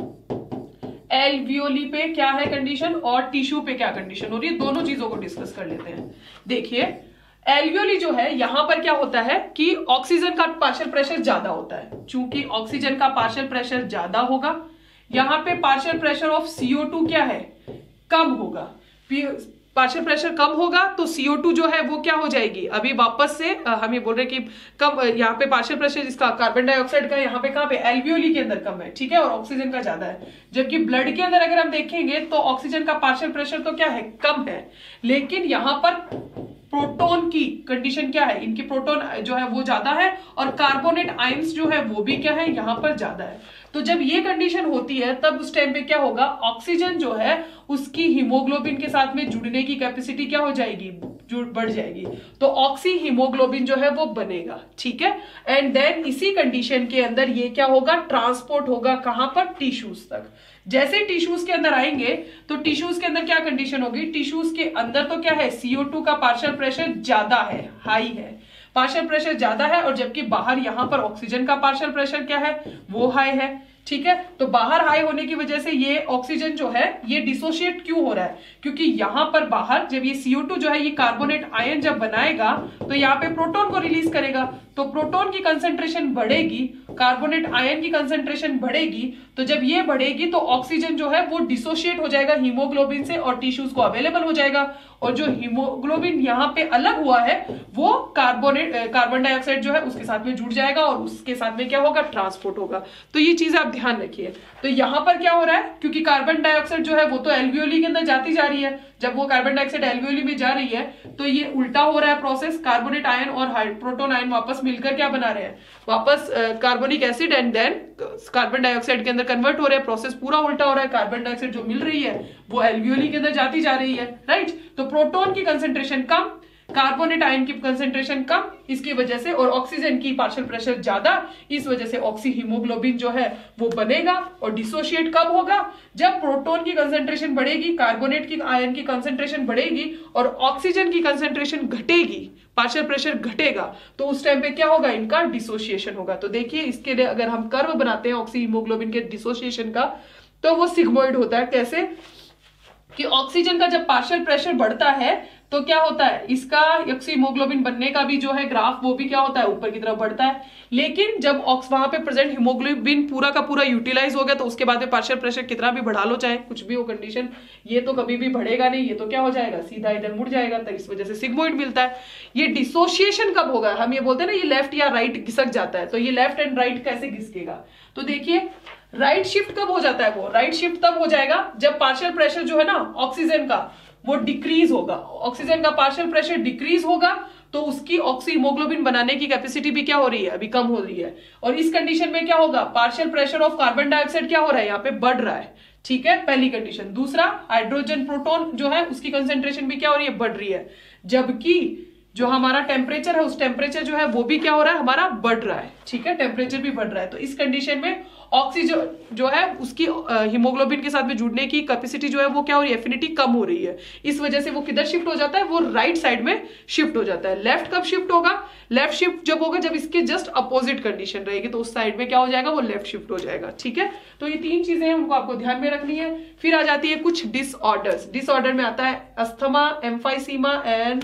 पे, एल्वियोली पे क्या है कंडीशन और टिश्यू पे क्या कंडीशन हो रही है, दोनों चीजों को डिस्कस कर लेते हैं। देखिए एल्वियोली जो है यहां पर क्या होता है कि ऑक्सीजन का पार्शियल प्रेशर ज्यादा होता है। चूंकि ऑक्सीजन का पार्शियल प्रेशर ज्यादा होगा, यहां पे partial pressure of CO two क्या है, कम होगा। पार्शियल प्रेशर कम होगा तो सीओ टू जो है वो क्या हो जाएगी, अभी वापस से हम ये बोल रहे हैं कि कम, यहाँ पे पार्शियल प्रेशर जिसका कार्बन डाइऑक्साइड का यहाँ पे कहाँ पे एल्वियोली के अंदर कम है, ठीक है, और ऑक्सीजन का ज्यादा है। जबकि ब्लड के अंदर अगर हम देखेंगे तो ऑक्सीजन का पार्शियल प्रेशर तो क्या है, कम है, लेकिन यहाँ पर प्रोटॉन की कंडीशन क्या है, इनकी प्रोटॉन जो है वो ज्यादा है और कार्बोनेट आयंस जो है वो भी क्या है, यहाँ पर ज्यादा है। तो जब ये कंडीशन होती है तब उस टाइम पे क्या होगा, ऑक्सीजन जो है उसकी हीमोग्लोबिन के साथ में जुड़ने की कैपेसिटी क्या हो जाएगी, जुड़ बढ़ जाएगी। तो ऑक्सी हीमोग्लोबिन जो है वो बनेगा, ठीक है। एंड देन इसी कंडीशन के अंदर ये क्या होगा, ट्रांसपोर्ट होगा कहां पर, टिश्यूज तक। जैसे टिश्यूज के अंदर आएंगे तो टिश्यूज के अंदर क्या कंडीशन होगी, टिश्यूज के अंदर तो क्या है, सीओ टू का पार्शियल प्रेशर ज्यादा है, हाई है, पार्शियल प्रेशर ज्यादा है, और जबकि बाहर यहां पर ऑक्सीजन का पार्शियल प्रेशर क्या है, वो हाई है, ठीक है। तो बाहर हाई होने की वजह से ये ऑक्सीजन जो है ये डिसोशिएट क्यों हो रहा है, क्योंकि यहां पर बाहर जब ये सीओ टू जो है ये कार्बोनेट आयन जब बनाएगा तो यहाँ पे प्रोटॉन को रिलीज करेगा, तो प्रोटॉन की कंसंट्रेशन बढ़ेगी, कार्बोनेट आयन की कंसंट्रेशन बढ़ेगी। तो जब ये बढ़ेगी तो ऑक्सीजन जो है वो डिसोशिएट हो जाएगा हीमोग्लोबिन से और टिश्यूज को अवेलेबल हो जाएगा, और जो हीमोग्लोबिन यहाँ पे अलग हुआ है वो कार्बोनेट कार्बन डाइऑक्साइड जो है उसके साथ में जुड़ जाएगा और उसके साथ में क्या होगा, ट्रांसपोर्ट होगा। तो ये चीज आप ध्यान रखिए। तो यहाँ पर क्या हो रहा है, क्योंकि कार्बन डाइऑक्साइड जो है वो तो एल्वियोली के अंदर जाती जा रही है, जब वो कार्बन डाइऑक्साइड एल्वियोली में जा रही है तो ये उल्टा हो रहा है प्रोसेस, कार्बोनेट आयन और प्रोटॉन आयन वापस मिलकर क्या बना रहे हैं, वापस carbonic acid and then carbon dioxide के अंदर कन्वर्ट हो रहे हैं। प्रोसेस पूरा उल्टा हो रहा है, कार्बन डाइऑक्साइड जो मिल रही है वो एल्वियोली के अंदर जाती जा रही है, राइट। तो प्रोटॉन की कंसेंट्रेशन कम, कार्बोनेट आयन की कंसेंट्रेशन कम, इसकी वजह से, और ऑक्सीजन की पार्शियल प्रेशर ज्यादा, इस वजह से ऑक्सी हीमोग्लोबिन जो है वो बनेगा और डिसोशिएट कब होगा, जब प्रोटॉन की कंसेंट्रेशन बढ़ेगी, कार्बोनेट की आयन की कंसेंट्रेशन बढ़ेगी और ऑक्सीजन की कंसेंट्रेशन घटेगी, पार्शियल प्रेशर घटेगा, तो उस टाइम पे क्या होगा, इनका डिसोशिएशन होगा। तो देखिए इसके लिए अगर हम कर्व बनाते हैं ऑक्सी हीमोग्लोबिन के डिसोशिएशन का तो वो सिग्मोइड होता है। कैसे कि ऑक्सीजन का जब पार्शियल प्रेशर बढ़ता है तो क्या होता है, इसका ऑक्सी हीमोग्लोबिन बनने का भी जो है ग्राफ वो भी क्या होता है, ऊपर की तरफ बढ़ता है। लेकिन जब ऑक्स वहां पे प्रेजेंट हीमोग्लोबिन पूरा का पूरा यूटिलाइज हो गया तो उसके बाद में पार्शियल प्रेशर कितना भी बढ़ा लो, चाहे कुछ भी हो कंडीशन, ये तो कभी भी बढ़ेगा नहीं, ये तो क्या हो जाएगा, सीधा इधर मुड़ जाएगा। तो इस वजह से सिग्मोइड मिलता है। ये डिसोशिएशन कब होगा, हम ये बोलते हैं ना ये लेफ्ट या राइट घिसक जाता है, तो ये लेफ्ट एंड राइट कैसे घिसकेगा, तो देखिए राइट शिफ्ट कब हो जाता है, वो राइट शिफ्ट तब हो जाएगा जब पार्शियल प्रेशर जो है ना ऑक्सीजन का वो डिक्रीज होगा। ऑक्सीजन का पार्शियल प्रेशर डिक्रीज होगा तो उसकी ऑक्सी हीमोग्लोबिन बनाने की कैपेसिटी भी क्या हो रही है, अभी कम हो रही है। और इस कंडीशन में क्या होगा, partial pressure of carbon dioxide क्या हो रहा है, यहाँ पे बढ़ रहा है, ठीक है, पहली कंडीशन। दूसरा, हाइड्रोजन प्रोटॉन जो है उसकी कंसेंट्रेशन भी क्या हो रही है, बढ़ रही है, जबकि जो हमारा टेम्परेचर है उस टेम्परेचर जो है वो भी क्या हो रहा है, हमारा बढ़ रहा है, ठीक है, टेम्परेचर भी बढ़ रहा है। तो इस कंडीशन में ऑक्सीजन जो है उसकी हीमोग्लोबिन के साथ में जुड़ने की कैपेसिटी जो है वो क्या हो रही है, एफिनिटी कम हो रही है। इस वजह से वो किधर शिफ्ट हो जाता है, वो राइट साइड में शिफ्ट हो जाता है। लेफ्ट कब शिफ्ट होगा, लेफ्ट शिफ्ट जब होगा जब इसके जस्ट अपोजिट कंडीशन रहेगी, तो उस साइड में क्या हो जाएगा, वो लेफ्ट शिफ्ट हो जाएगा, ठीक है। तो ये तीन चीजें हैं, उनको आपको ध्यान में रखनी है। फिर आ जाती है कुछ डिसऑर्डर्स। डिसऑर्डर में आता है asthma, emphysema and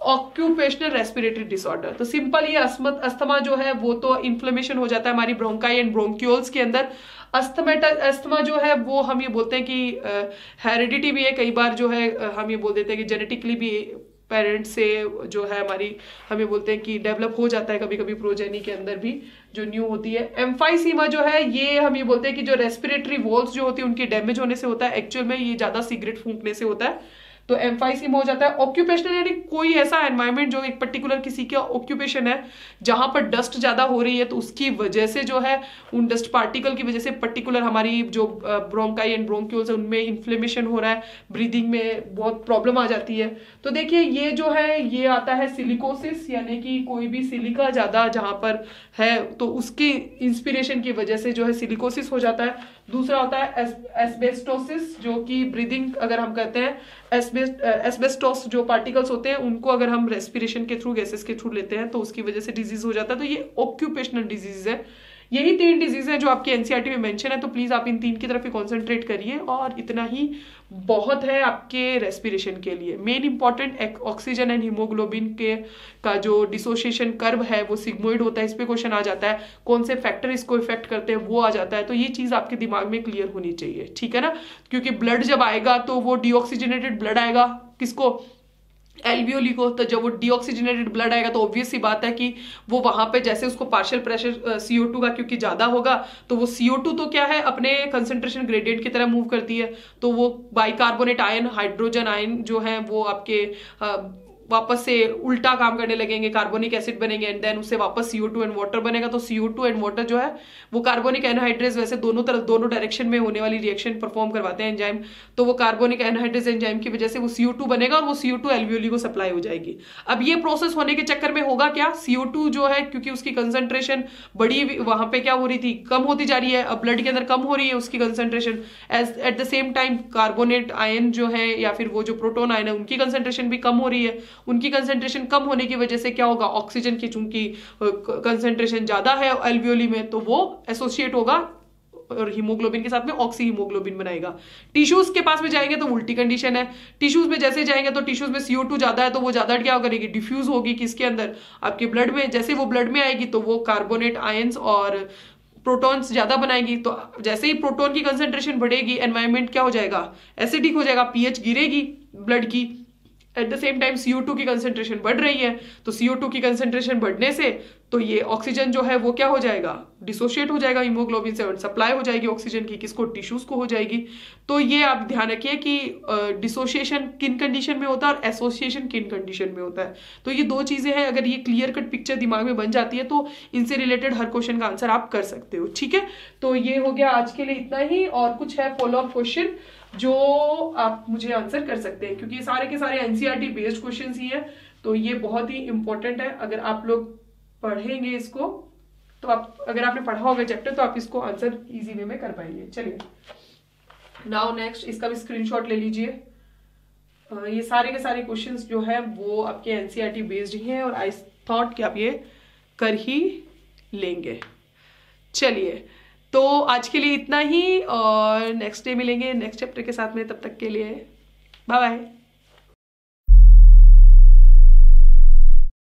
occupational respiratory disorder. तो सिंपल ये अस्थमा अस्थमा जो है वो तो इन्फ्लेमेशन हो जाता है हमारी ब्रोंकाई एंड ब्रोंक्यूल्स के अंदर। अस्थमेटा अस्थमा जो है वो हम ये बोलते हैं कि हेरिडिटी भी है, कई बार जो है uh, हम ये बोल देते हैं कि जेनेटिकली भी पेरेंट्स से जो है हमारी हम ये बोलते हैं कि डेवलप हो जाता है कभी कभी प्रोजेनी के अंदर भी जो न्यू होती है। एम्फाइसीमा जो है ये हम ये बोलते हैं कि जो रेस्पिरेटरी वॉल्स जो होती है उनकी डैमेज होने से होता है, एक्चुअल में ये ज्यादा सिगरेट फूंकने से होता है, तो एम्फाइसीमा हो जाता है। ऑक्यूपेशनल यानी कोई ऐसा एनवायरमेंट जो एक पर्टिकुलर किसी का ऑक्यूपेशन है जहां पर डस्ट ज्यादा हो रही है तो उसकी वजह से जो है उन डस्ट पार्टिकल की वजह से पर्टिकुलर हमारी जो ब्रोंकाई एंड ब्रोंक्यूल्स है उनमें इन्फ्लेमेशन हो रहा है, ब्रीदिंग में बहुत प्रॉब्लम आ जाती है। तो देखिए ये जो है ये आता है सिलिकोसिस, यानी कि कोई भी सिलिका ज्यादा जहां पर है तो उसकी इंस्पिरेशन की वजह से जो है सिलिकोसिस हो जाता है। दूसरा होता है एस्बेस्टोसिस, जो कि ब्रीदिंग अगर हम कहते हैं एस्बेस्टोस जो पार्टिकल्स होते हैं उनको अगर हम रेस्पिरेशन के थ्रू गैसेस के थ्रू लेते हैं तो उसकी वजह से डिजीज हो जाता है। तो ये ऑक्यूपेशनल डिजीज है। यही तीन डिजीज है जो आपके एनसीईआरटी में मेंशन है, तो प्लीज आप इन तीन की तरफ ही कॉन्सेंट्रेट करिए और इतना ही बहुत है आपके रेस्पिरेशन के लिए। Main important oxygen and haemoglobin के का जो डिसोसिएशन कर्व है वो सिग्मोइड होता है, इस पे क्वेश्चन आ जाता है, कौन से फैक्टर इसको इफेक्ट करते हैं वो आ जाता है। तो ये चीज आपके दिमाग में क्लियर होनी चाहिए, ठीक है ना, क्योंकि ब्लड जब आएगा तो वो डीऑक्सीजनेटेड ब्लड आएगा किसको, एल्वियोली को। तो जब वो डीऑक्सीजनेटेड ब्लड आएगा तो ऑब्वियस सी बात है कि वो वहां पे जैसे उसको पार्शियल प्रेशर सीओ टू का क्योंकि ज्यादा होगा तो वो सीओ टू तो क्या है अपने कंसंट्रेशन ग्रेडियंट की तरह मूव करती है, तो वो बाइकार्बोनेट आयन हाइड्रोजन आयन जो है वो आपके आ, वापस से उल्टा काम करने लगेंगे, कार्बोनिक एसिड बनेंगे एंड देन उससे वापस सीओ टू एंड वाटर बनेगा। तो सीओ टू एंड वाटर जो है वो कार्बोनिक एनहाइड्रेज वैसे दोनों तरफ दोनों डायरेक्शन में होने वाली रिएक्शन परफॉर्म करवाते हैं एंजाइम, तो वो कार्बोनिक एनहाइड्रेज एंजाइम की वजह से वो सीओ टू बनेगा और वो सीओ टू एल्वियोली को सप्लाई हो जाएगी। अब ये प्रोसेस होने के चक्कर में होगा क्या, सीओ टू जो है क्योंकि उसकी कंसंट्रेशन बड़ी वहां पे क्या हो रही थी कम होती जा रही है, अब ब्लड के अंदर कम हो रही है उसकी concentration, as at the same time carbonate ion जो है या फिर वो जो प्रोटोन आयन है उनकी कंसंट्रेशन भी कम हो रही है, उनकी कंसंट्रेशन कम होने की वजह से क्या होगा, ऑक्सीजन की चूंकि कंसंट्रेशन ज्यादा है एल्वियोली में तो वो एसोसिएट होगा और हीमोग्लोबिन के साथ में ऑक्सी हीमोग्लोबिन बनाएगा। टिश्यूज के पास में जाएंगे तो उल्टी कंडीशन है, टिश्यूज में जैसे जाएंगे तो टिश्यूज में सीओ टू ज्यादा है तो वो ज्यादा क्या करेगी, डिफ्यूज होगी किसके अंदर, आपके ब्लड में। जैसे वो ब्लड में आएगी तो वो कार्बोनेट आयंस और प्रोटॉन्स ज्यादा बनाएगी, तो जैसे ही प्रोटॉन की कंसंट्रेशन बढ़ेगी एनवायरमेंट क्या हो जाएगा, एसिडिक हो जाएगा, पीएच गिरेगी ब्लड की। At the same time CO two की कंसंट्रेशन बढ़ रही है तो सीओ टू की कंसंट्रेशन बढ़ने से तो ये ऑक्सीजन जो है वो क्या हो जाएगा, डिसोशिएट हो जाएगा हीमोग्लोबिन से और सप्लाई हो जाएगी ऑक्सीजन की किसको, टिश्यूज को हो जाएगी। तो ये आप ध्यान रखिए कि डिसोशिएशन किन कंडीशन में होता है और एसोसिएशन किन कंडीशन में होता है। तो ये दो चीजें हैं, अगर ये क्लियर कट पिक्चर दिमाग में बन जाती है तो इनसे रिलेटेड हर क्वेश्चन का आंसर आप कर सकते हो, ठीक है। तो ये हो गया आज के लिए इतना ही, और कुछ है फॉलो अप क्वेश्चन जो आप मुझे आंसर कर सकते हैं क्योंकि सारे के सारे एनसीईआरटी बेस्ड क्वेश्चंस ही हैं, तो ये बहुत ही इंपॉर्टेंट है। अगर आप लोग पढ़ेंगे इसको तो आप, अगर आपने पढ़ा होगा चैप्टर तो आप इसको आंसर इजी वे में कर पाएंगे। चलिए नाउ नेक्स्ट, इसका भी स्क्रीनशॉट ले लीजिए। ये सारे के सारे क्वेश्चंस जो है वो आपके एनसीईआरटी बेस्ड ही हैं और आई थॉट कि आप ये कर ही लेंगे। चलिए तो आज के लिए इतना ही और नेक्स्ट डे मिलेंगे नेक्स्ट चैप्टर के साथ में, तब तक के लिए बाय बाय।